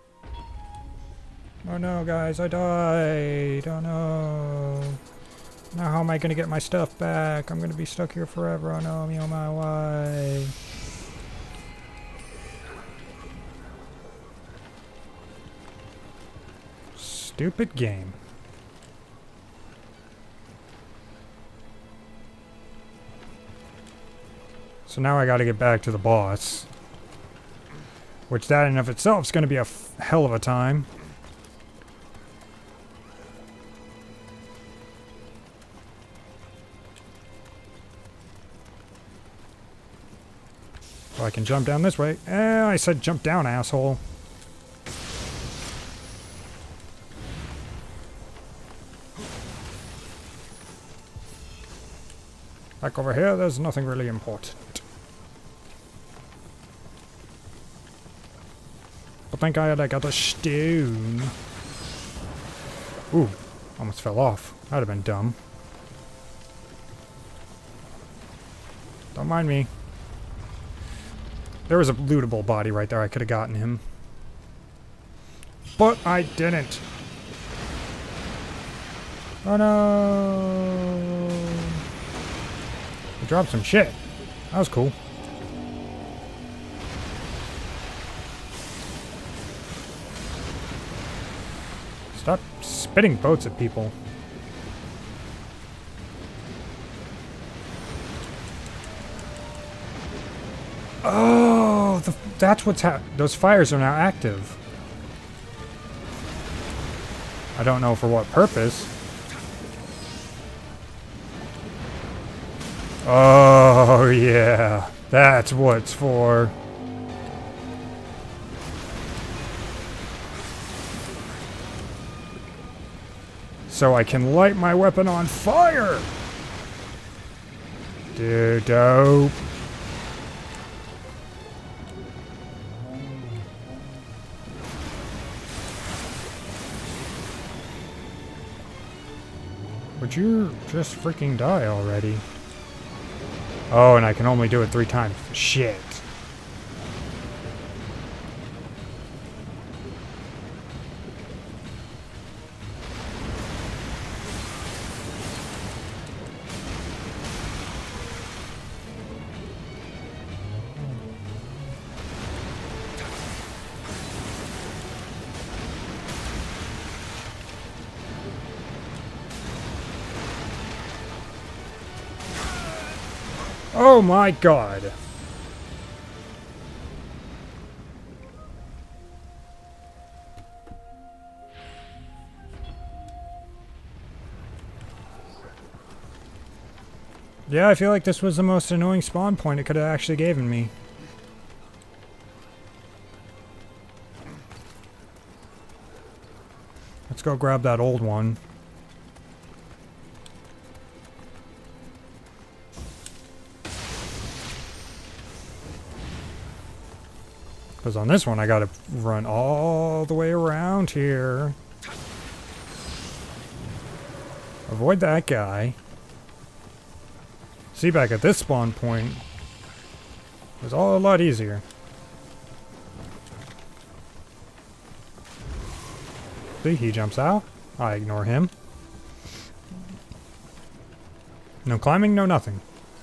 Oh no, guys, I died. Oh no. Now how am I gonna get my stuff back? I'm gonna be stuck here forever. Oh no, me on my way. Stupid game. So now I gotta get back to the boss. Which that in of itself is gonna be a hell of a time. So I can jump down this way. I said jump down, asshole. Back over here, there's nothing really important. But thank God I got a stone. Ooh, almost fell off. That'd have been dumb. Don't mind me. There was a lootable body right there. I could have gotten him. But I didn't. Oh no! I dropped some shit. That was cool. Stop spitting boats at people. Oh, that's what's those fires are now active. I don't know for what purpose. Oh, yeah. That's what it's for. So I can light my weapon on fire! Dude, dope. Would you just freaking die already? Oh, and I can only do it 3 times. Shit. Oh my god. Yeah, I feel like this was the most annoying spawn point it could have actually given me. Let's go grab that old one. Because on this one, I gotta run all the way around here. Avoid that guy. See, back at this spawn point, it was all a lot easier. See, he jumps out. I ignore him. No climbing, no nothing.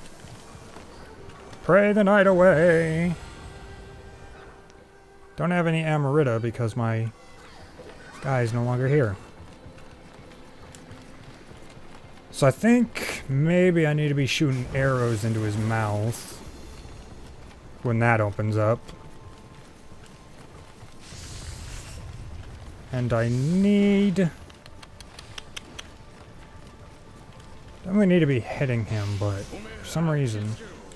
Pray the night away. Don't have any Amarita because my guy is no longer here. So I think maybe I need to be shooting arrows into his mouth when that opens up. And I need... definitely need to be hitting him, but for some reason...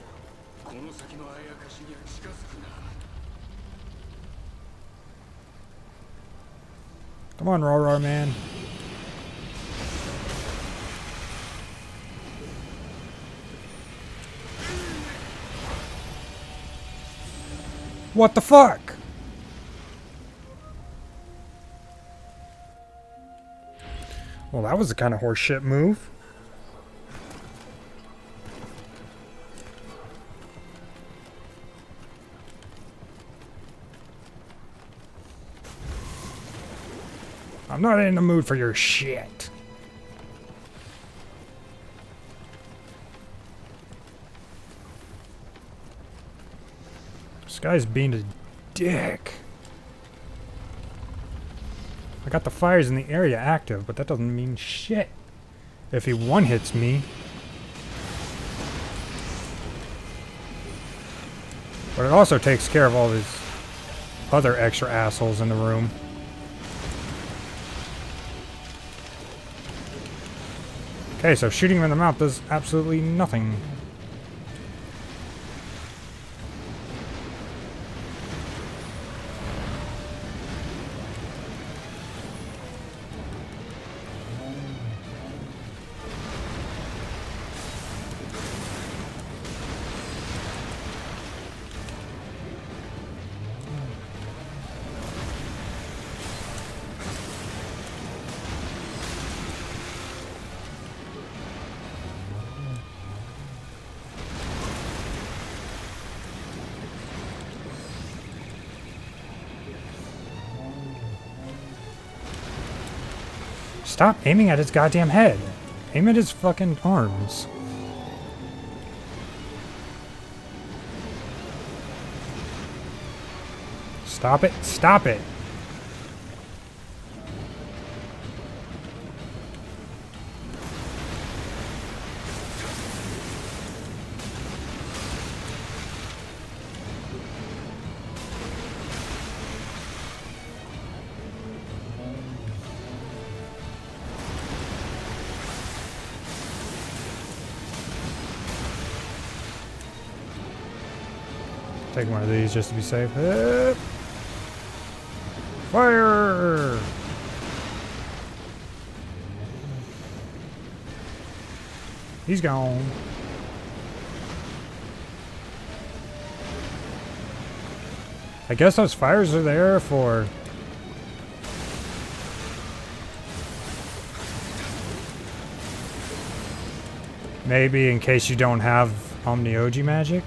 Come on, Roar man. What the fuck? Well, that was the kind of horseshit move. I'm not in the mood for your shit. guy's being a dick. I got the fires in the area active, but that doesn't mean shit. If he one-hits me... But it also takes care of all these other extra assholes in the room. Okay, so shooting him in the mouth does absolutely nothing. Stop aiming at his goddamn head. Aim at his fucking arms. Stop it. Stop it. Take one of these just to be safe. Fire! He's gone. I guess those fires are there for... maybe in case you don't have Nioh magic?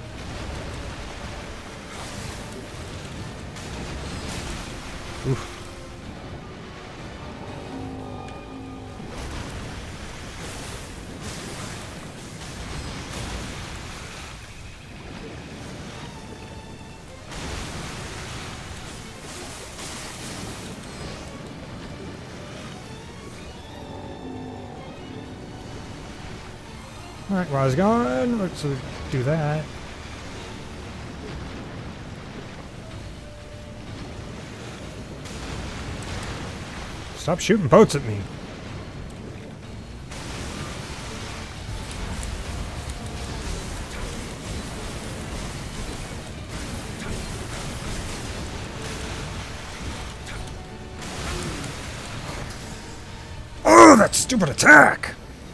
Oof. Alright, while I was gone, let's do that. Stop shooting boats at me. Oh, that stupid attack!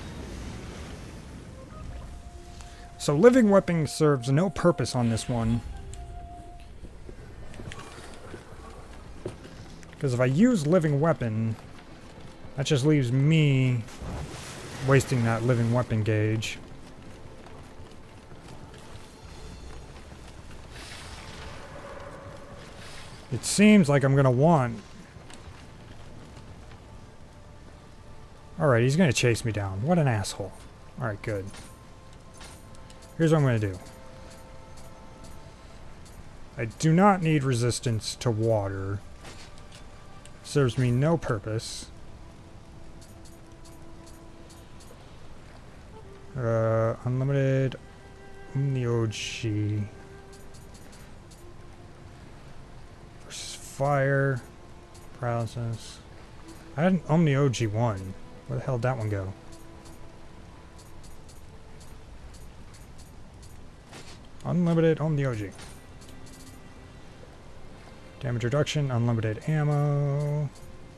So living weapon serves no purpose on this one. Because if I use living weapon, that just leaves me wasting that living weapon gauge. It seems like I'm gonna want... Alright, he's gonna chase me down. What an asshole. Alright, good. Here's what I'm gonna do. I do not need resistance to water. Serves me no purpose. Unlimited Nioh versus fire paralysis. I had an Nioh 1. Where the hell did that one go? Unlimited Nioh. Damage reduction, unlimited ammo.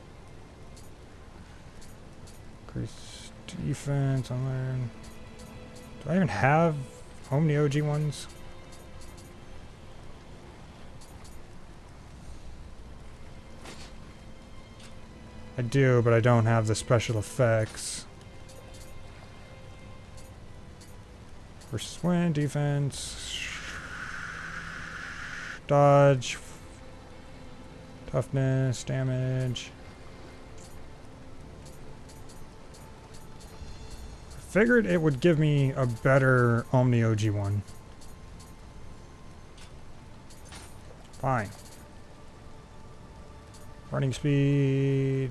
Increase defense, unlearn. Do I even have Nioh ones? I do, but I don't have the special effects. Versus wind, defense, dodge, toughness, damage. I figured it would give me a better Nioh one. Fine. Running speed.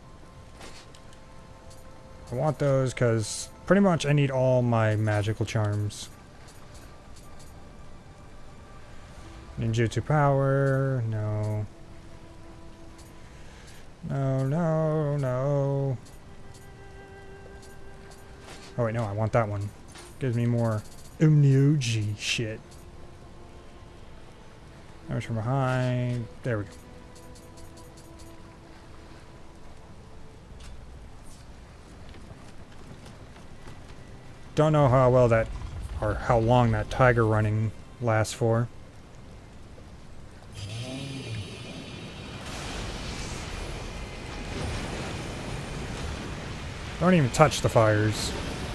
I want those because pretty much I need all my magical charms. Ninjutsu power. No. No, no, no. Oh wait, no, I want that one. Gives me more Nioh shit. Damage from behind. There we go. Don't know how well that, or how long that tiger running lasts for. Don't even touch the fires.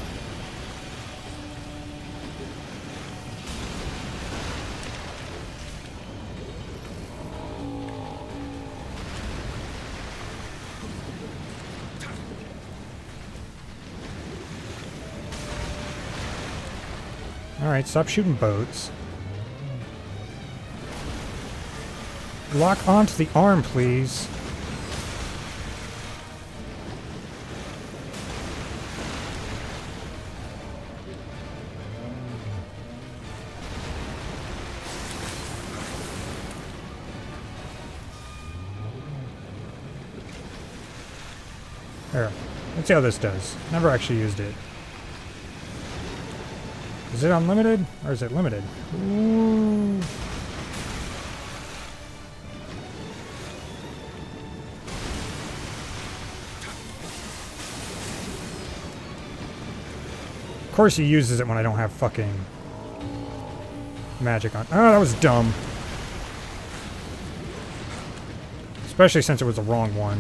Alright, stop shooting boats. Lock onto the arm, please. There. Let's see how this does. Never actually used it. Is it unlimited? Or is it limited? Ooh. Of course he uses it when I don't have fucking magic on. Oh, that was dumb. Especially since it was the wrong one.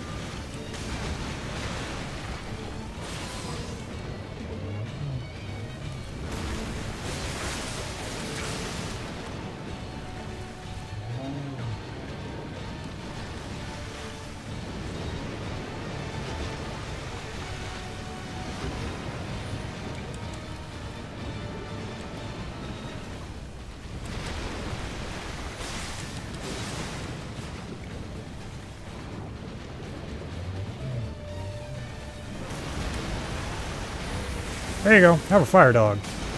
There you go. Have a fire dog.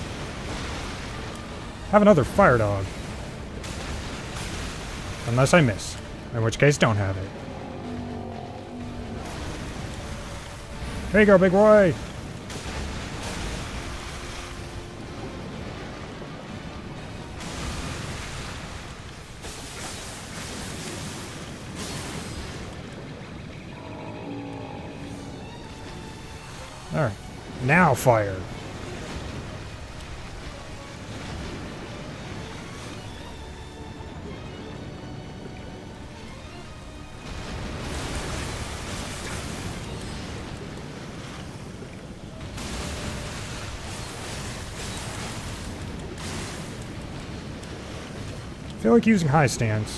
Have another fire dog. Unless I miss. In which case, don't have it. There you go, big boy. Alright. Now fire. I feel like using high stance.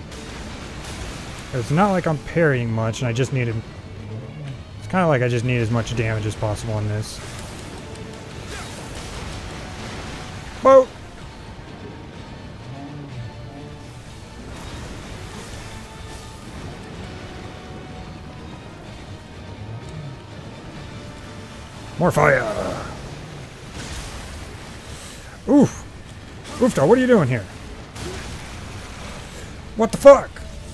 It's not like I'm parrying much and I just needed... It's kind of like I just need as much damage as possible on this. Boat! More fire! Oof! Oofta, what are you doing here? What the fuck?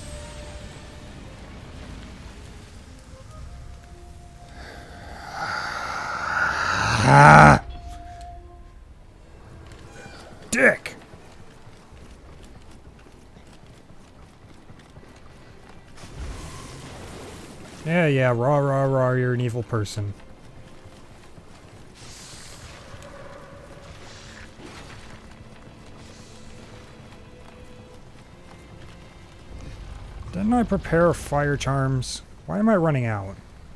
Ah! Dick! Yeah, rah, you're an evil person. Didn't I prepare fire charms? Why am I running out?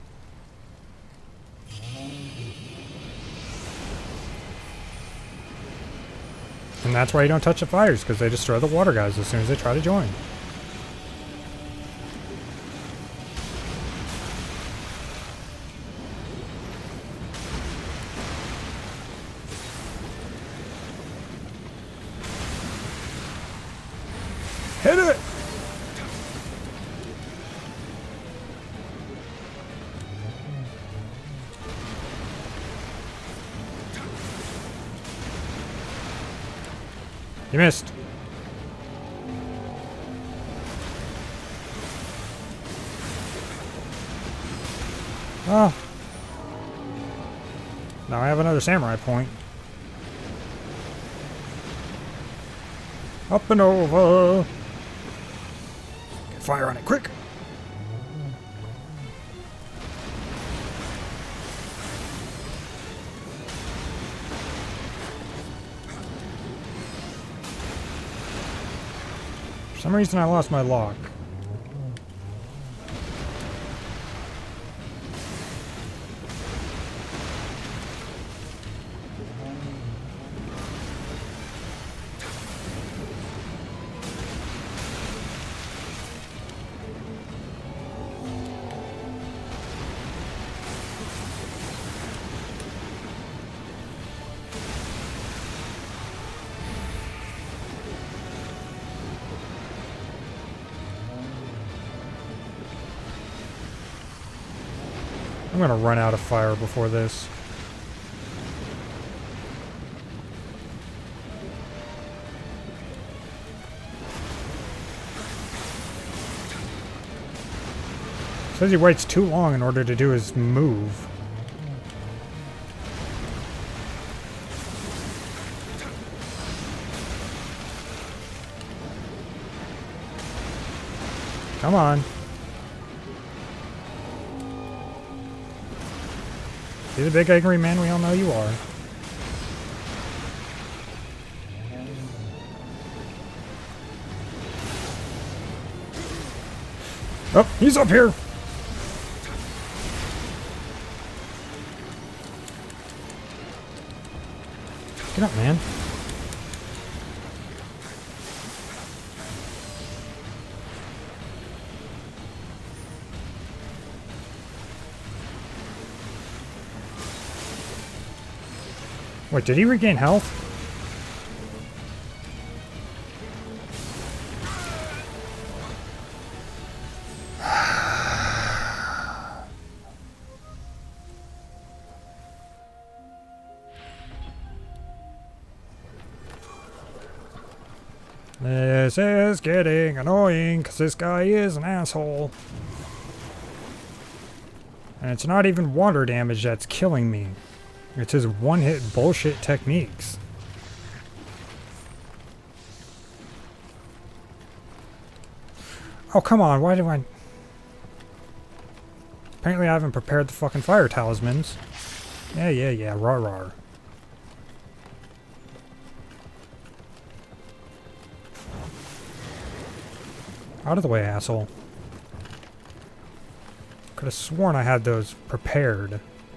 And that's why you don't touch the fires, because they destroy the water guys as soon as they try to join. Hit it! You missed. Oh. Now I have another samurai point. Up and over. Get fire on it, quick. For some reason I lost my lock. I'm gonna run out of fire before this. Says he waits too long in order to do his move. Come on. Be the big angry man we all know you are. Oh, he's up here! Get up, man. Wait, did he regain health? This is getting annoying because this guy is an asshole. And it's not even water damage that's killing me. It's his one-hit bullshit techniques. Oh, come on, why do I... Apparently I haven't prepared the fucking fire talismans. Yeah, rah. Out of the way, asshole. Could have sworn I had those prepared.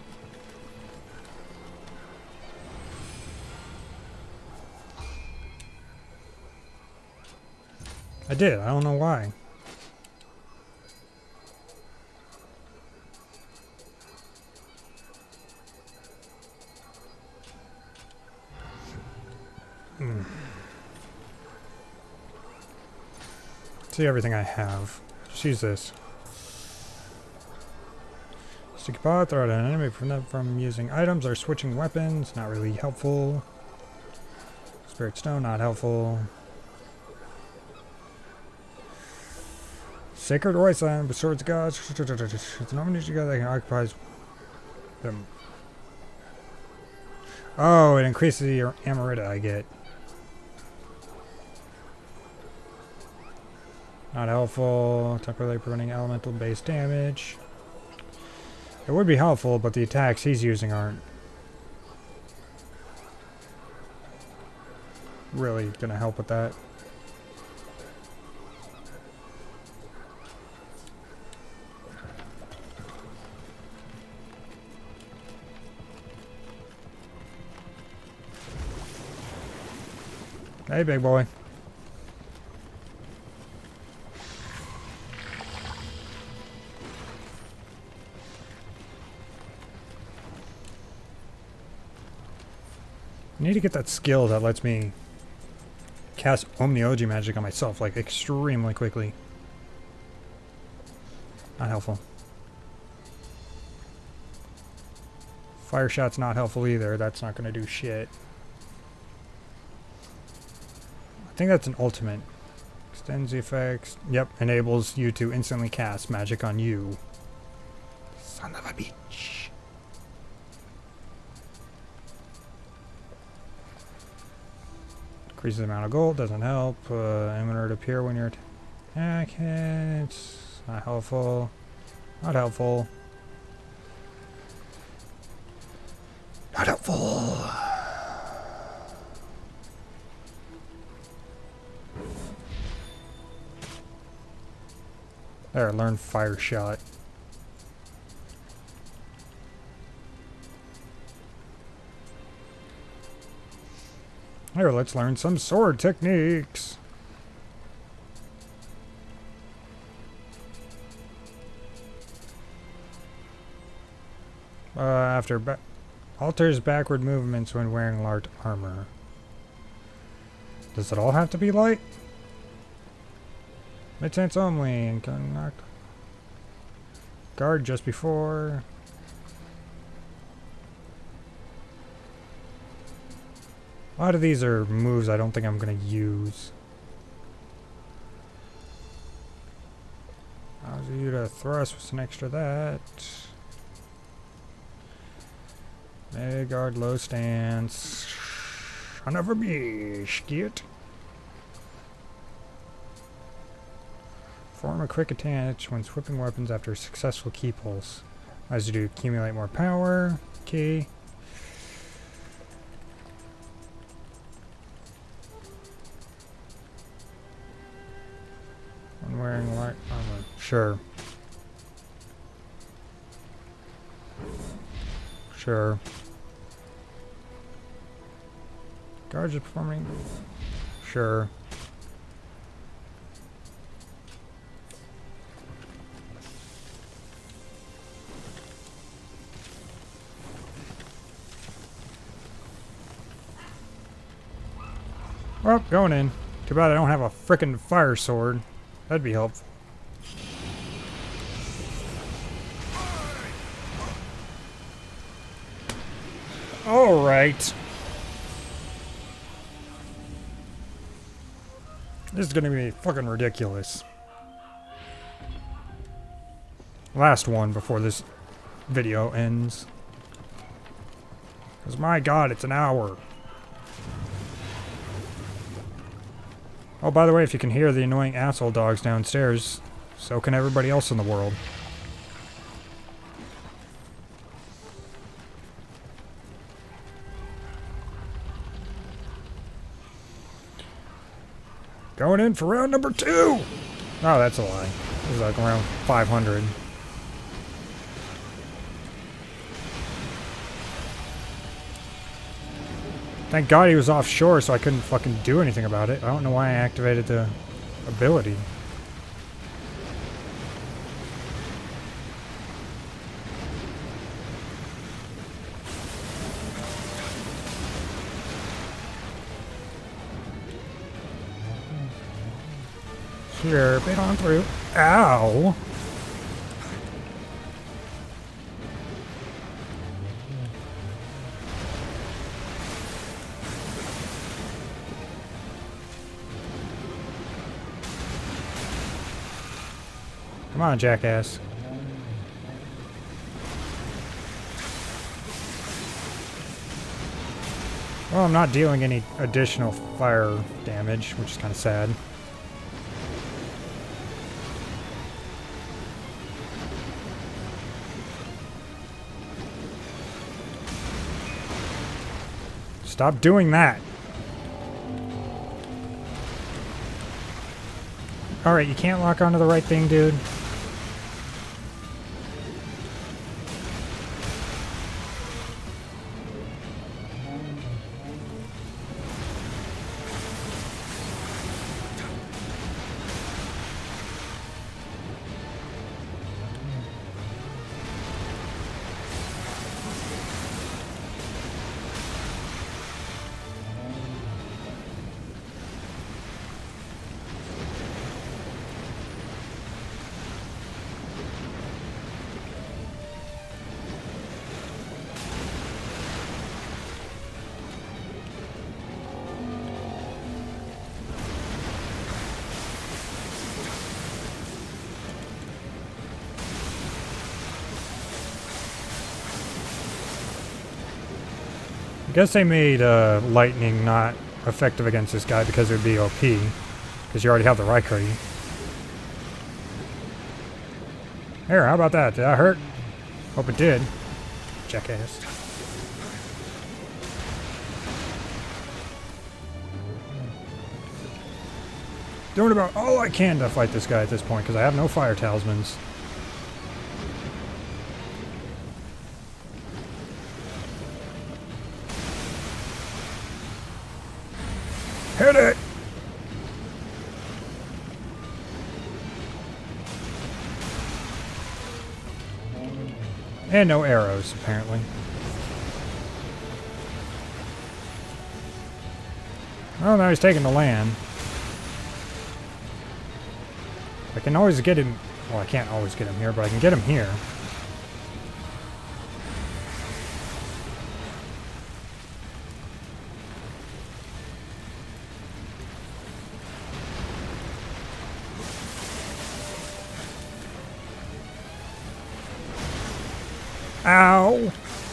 I did, I don't know why. See everything I have. Just use this. Sticky pot, throw out an enemy, prevent them from using items or switching weapons. Not really helpful. Spirit stone, not helpful. Sacred wasteland with swords of gods. It's an ominous god that can occupy them. Oh, it increases the Amarita I get. Not helpful. Temporarily preventing elemental based damage. It would be helpful, but the attacks he's using aren't really gonna help with that. Hey, big boy. I need to get that skill that lets me cast Omnioji magic on myself, like, extremely quickly. Not helpful. Fire shot's not helpful either. That's not going to do shit. I think that's an ultimate. Extends the effects. Yep, enables you to instantly cast magic on you. Son of a bitch. Increases the amount of gold, doesn't help. Emitter to appear when you're attacking. It's not helpful. Not helpful. Not helpful. There, learn fire shot. Here, let's learn some sword techniques. Alters backward movements when wearing light armor. Does it all have to be light? Mid-sense only, and can knock guard just before. A lot of these are moves I don't think I'm going to use. Allows you to thrust with an extra that. Mega guard, low stance. I'll never be skit. Form a quick attach when swiping weapons after a successful key pulse. Allows you to accumulate more power. Key. When wearing light armor. Sure. Sure. Guards are performing. Sure. Well, going in. Too bad I don't have a frickin' fire sword. That'd be helpful. Alright. This is gonna be fucking ridiculous. Last one before this video ends. Because my god, it's an hour. Oh, by the way, if you can hear the annoying asshole dogs downstairs, so can everybody else in the world. Going in for round number 2! Oh, that's a lie. This is like around 500. Thank God he was offshore so I couldn't fucking do anything about it. I don't know why I activated the ability. Sure, bait on through. Ow! Come on, jackass. Well, I'm not dealing any additional fire damage, which is kind of sad. Stop doing that. Alright, you can't lock onto the right thing, dude. Guess they made lightning not effective against this guy because it would be OP. Because you already have the Raikiri. Here, how about that? Did that hurt? Hope it did. Jackass. Doing about all I can to fight this guy at this point because I have no fire talismans. Hit it! And no arrows, apparently. Oh, now he's taking the land. I can always get him... Well, I can't always get him here, but I can get him here. Ow!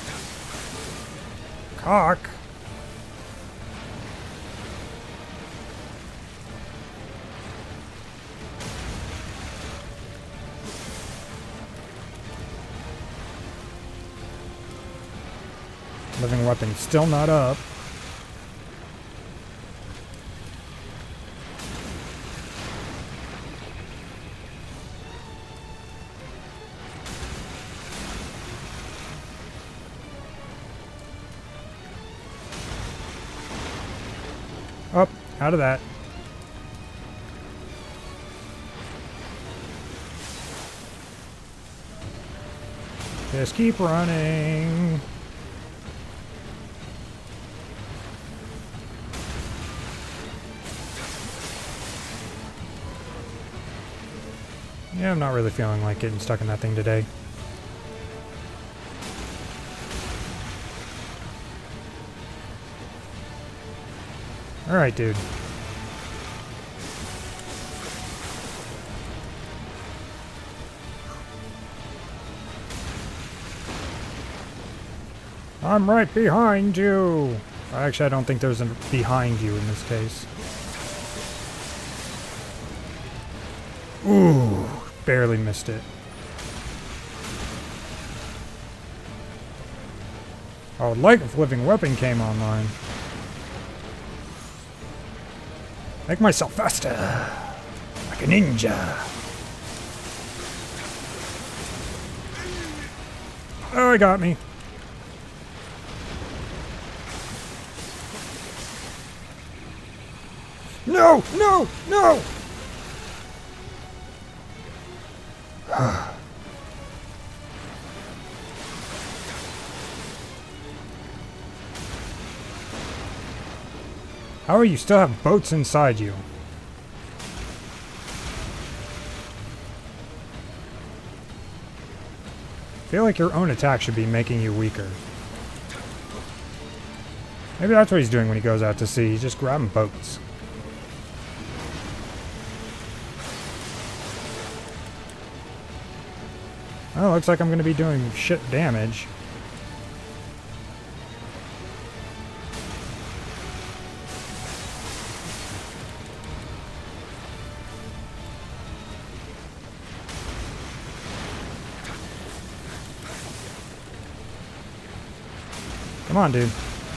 Cock! Living weapon still not up. Up, out of that. Just keep running. Yeah, I'm not really feeling like getting stuck in that thing today. Alright, dude. I'm right behind you! Actually, I don't think there's a behind you in this case. Ooh, barely missed it. I would like if Living Weapon came online. Make myself faster, like a ninja. Oh, he got me. No, no, no! How are you still have boats inside you? I feel like your own attack should be making you weaker. Maybe that's what he's doing when he goes out to sea. He's just grabbing boats. Oh, looks like I'm going to be doing shit damage. Come on, dude.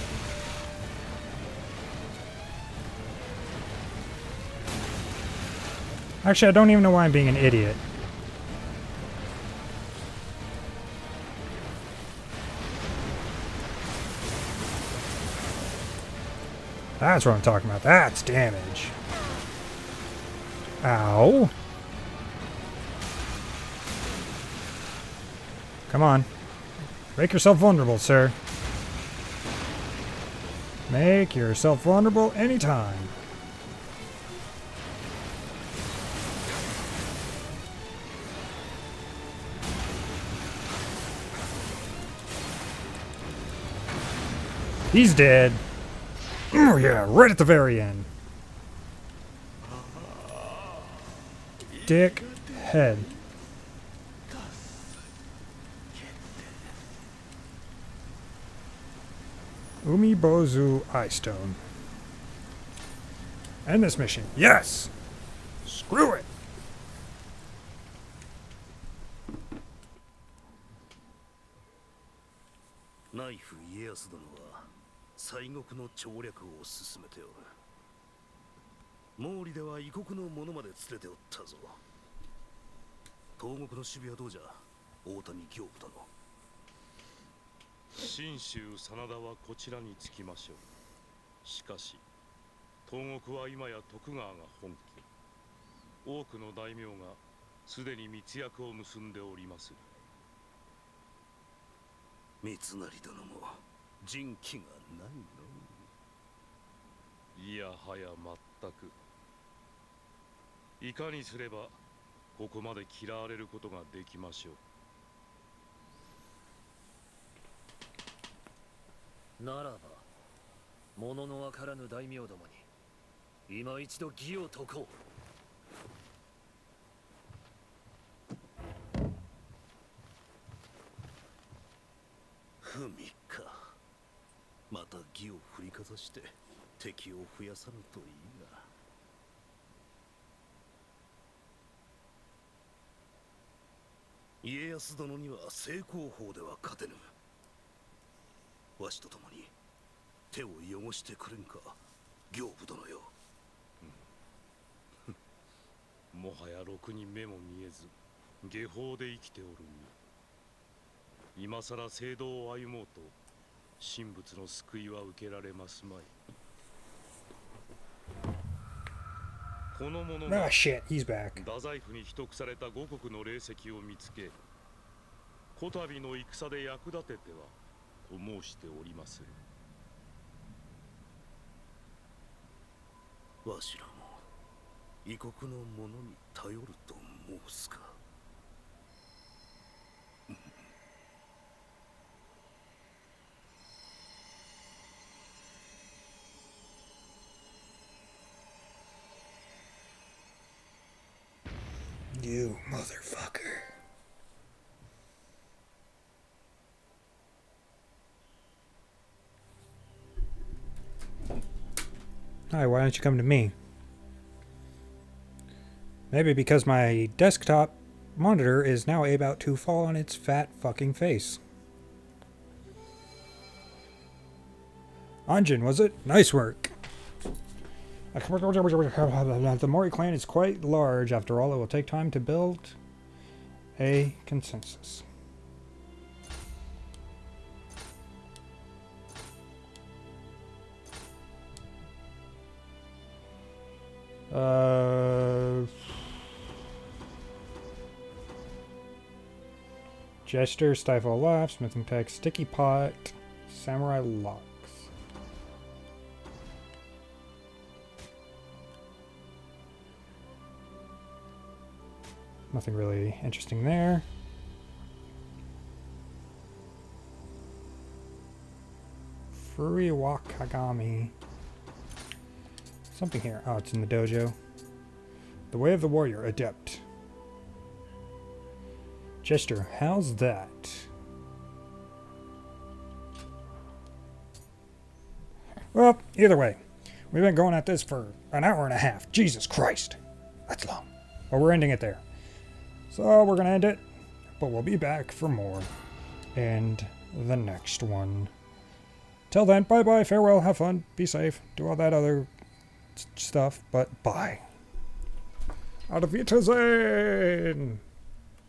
Actually, I don't even know why I'm being an idiot. That's what I'm talking about. That's damage. Ow. Come on. Make yourself vulnerable, sir. Make yourself vulnerable anytime. He's dead. Oh yeah, right at the very end. Dick head. Umibozu Eye Stone. End this mission. Yes! Screw it! ナイフ家康殿は西国の調略を進めておる。毛利では異国の者まで連れておったぞ。東国の守備はどうじゃ、大谷行部殿。 信州真田はこちらにつきましょう。しかし東国は今や徳川が本家。多くの大名がすでに密約を結んでおります。 三成殿も人気がないの。 いやはや全く。いかにすればここまで嫌われることができましょう。ならば物のわからぬ大名どもに今一度義を解こう。 ふみか。また義を振りかざして敵を増やさぬといいが。家康殿には正攻法では勝てぬ。わしと共に手を汚してくれんか、行部殿よ。 う。もはやろくに目も見えず下法で生きておる身。今さら正道を歩もうと神仏の救いは受けられますまい。この者が shit, he's back. 太宰府に秘匿された五国の霊石を見つけ、こたびの戦で役立ててはと申しておりまする。 わしらも異国の者に頼ると申すか。 You motherfucker. Hi, why don't you come to me? Maybe because my desktop monitor is now about to fall on its fat fucking face. Anjin, was it? Nice work. The Mori clan is quite large. After all, it will take time to build a consensus. Gesture, stifle laugh, smithing text, sticky pot, samurai locks. Nothing really interesting there. Furi Wakagami. Something here. Oh, it's in the dojo. The Way of the Warrior, Adept. Gesture, how's that? Well, either way, we've been going at this for an hour and a half. Jesus Christ. That's long. But we're ending it there. So we're going to end it, but we'll be back for more in the next one. Till then, bye-bye, farewell, have fun, be safe, do all that other stuff, but bye. Auf Wiedersehen!